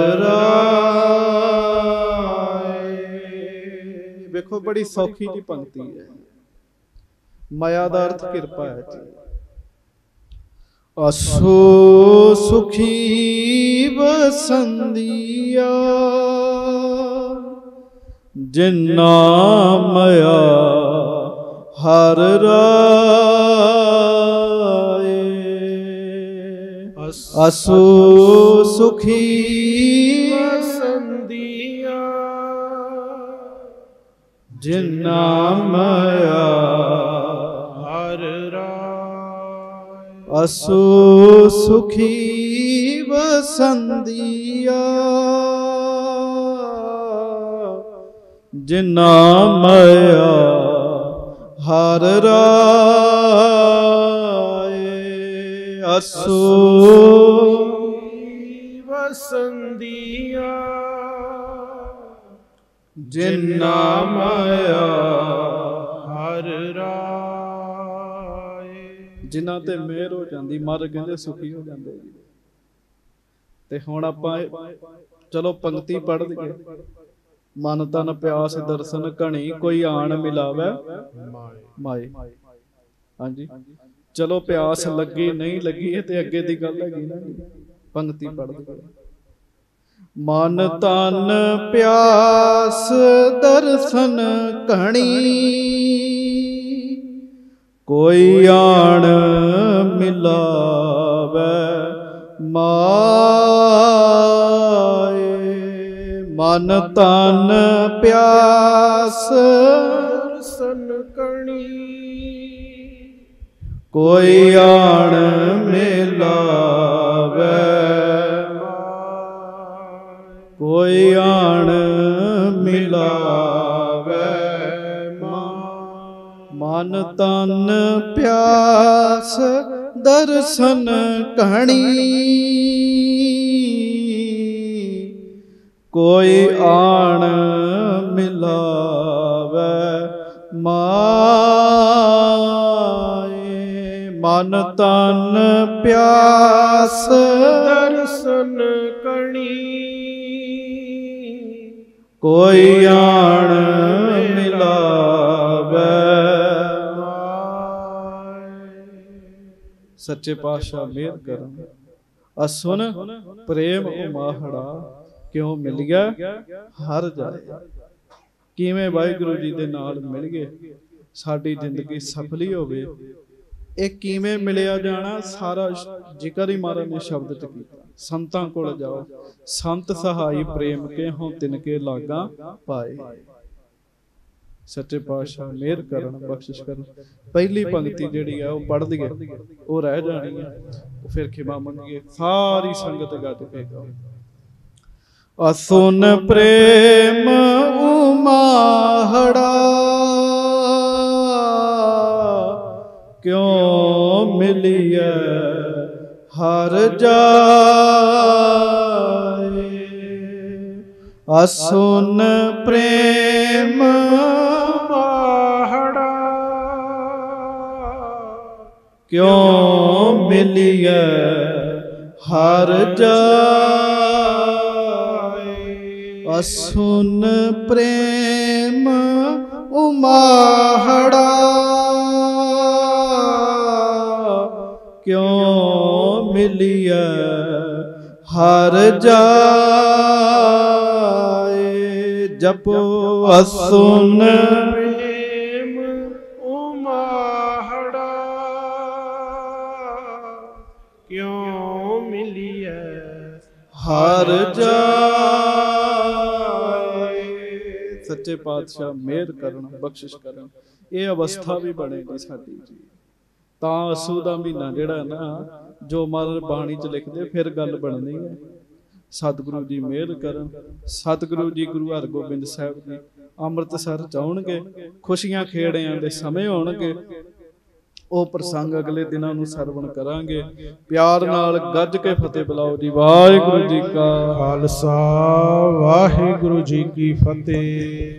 ਰਾਏ। ਵੇਖੋ ਬੜੀ ਸੌਖੀ ਜੀ ਪੰਕਤੀ ਹੈ। ਮਾਇਆ ਦਾ ਅਰਥ ਕਿਰਪਾ ਹੈ ਜੀ। ਅਸੂ ਸੁਖੀ ਵਸੰਦੀਆ, ਜਿਨਾ ਮਾਇਆ ਹਰ ਰਾਏ। ਅਸੂ ਸੁਖੀ ਵਸੰਦੀਆ, ਜਿਨਾ ਮਾਇਆ ਹਰ ਰਾਏ। ਅਸੂ ਸੁਖੀ ਵਸੰਦੀਆ, ਜਿਨਾ ਮਾਇਆ ਹਰ ਰਾਏ। असो वसंदिया जिन्ना माया हर राय। जिन्हां ते मेहर हो जाती मर कहते सुखी हो जाते जी। ते हुण आपां चलो पंक्ति पढ़ लईए। मन तन प्यास दर्शन घणी कोई आण मिलावे माए। हाँ जी चलो प्यास लगी नहीं लगी है ते अगे दी गल हैगी ना। पंक्ति पढ़ लईए। मन तन प्यास दर्शन घणी कोई आण मिलावे माए। मन तन प्यास दर्शन घणी कोई आण मिलावे कोई आण मिलावे मन तन प्यास दर्शन घणी कोई आण मिलावे माए। मन तन प्यास दर्शन घणी कोई आण मिलावे। सच्चे पातशाह मेहर करन। असुन प्रेम उमाहड़ा क्यों मिल गया हर जाए। किवें वाहिगुरू जी दे नाल मिल गए साडी जिंदगी सफली होवे। ਇਹ ਕਿਵੇਂ ਮਿਲਿਆ ਜਾਣਾ ਸਾਰਾ ਜ਼ਿਕਰ ਹੀ ਮਹਾਰਾਜ ਨੇ ਸ਼ਬਦ ਚ ਕੀਤਾ। ਸੰਤਾਂ ਕੋਲ ਜਾਓ ਸੰਤ ਸਹਾਈ ਪ੍ਰੇਮ ਕੇ ਹੋਂ ਤਿਨਕੇ ਲਾਗਾ ਪਾਏ। ਸੱਚੇ ਪਾਤਸ਼ਾਹ ਮਿਹਰ ਕਰਨ ਬਖਸ਼ਿਸ਼ ਕਰਨ। ਪਹਿਲੀ ਪੰਕਤੀ ਜਿਹੜੀ ਆ ਉਹ ਪੜ੍ਹ ਲਈਏ ਉਹ ਰਹਿ ਜਾਣੀ ਆ ਫਿਰ ਖਿਮਾ ਮੰਗੀਏ ਸਾਰੀ ਸੰਗਤ ਗੱਜ ਕੇ ਗਾਓ। असुन प्रेम उमाहड़ा क्यों मिलिए हर जाए। असुन प्रेम उमाहड़ा क्यों मिलिए हर जाए। असुन प्रेम उमाहड़ा क्यों मिलिए हर जाए। जपो असुन प्रेम उमाहड़ा क्यों मिलिए हर जाए। सच्चे पातशाह मेहर करन बख्शिश करन। ये अवस्था भी बनेगी साडी जी। ਤਾਂ ਅਸੂ ਦਾ ਮਹੀਨਾ ਜਿਹੜਾ ਨਾ ਜੋ ਮਹਾਰਾਜ ਬਾਣੀ ਚ ਲਿਖਦੇ ਫਿਰ ਗੱਲ ਬਣਨੀ ਹੈ। ਸਤਿਗੁਰੂ ਜੀ ਮਿਹਰ ਕਰਨ। ਸਤਿਗੁਰੂ ਜੀ ਗੁਰੂ ਹਰਗੋਬਿੰਦ ਸਾਹਿਬ ਜੀ ਅੰਮ੍ਰਿਤਸਰ ਚਾਉਣਗੇ ਖੁਸ਼ੀਆਂ ਖੇੜਿਆਂ ਦੇ ਸਮੇਂ ਹੋਣਗੇ। ਉਹ ਪ੍ਰਸੰਗ ਅਗਲੇ ਦਿਨਾਂ ਨੂੰ ਸਰਵਣ ਕਰਾਂਗੇ। ਪਿਆਰ ਨਾਲ ਗੱਜ ਕੇ ਫਤਿਹ ਬੁਲਾਓ ਜੀ। ਵਾਹਿਗੁਰੂ ਜੀ ਕਾ ਖਾਲਸਾ ਵਾਹਿਗੁਰੂ ਜੀ ਕੀ ਫਤਿਹ।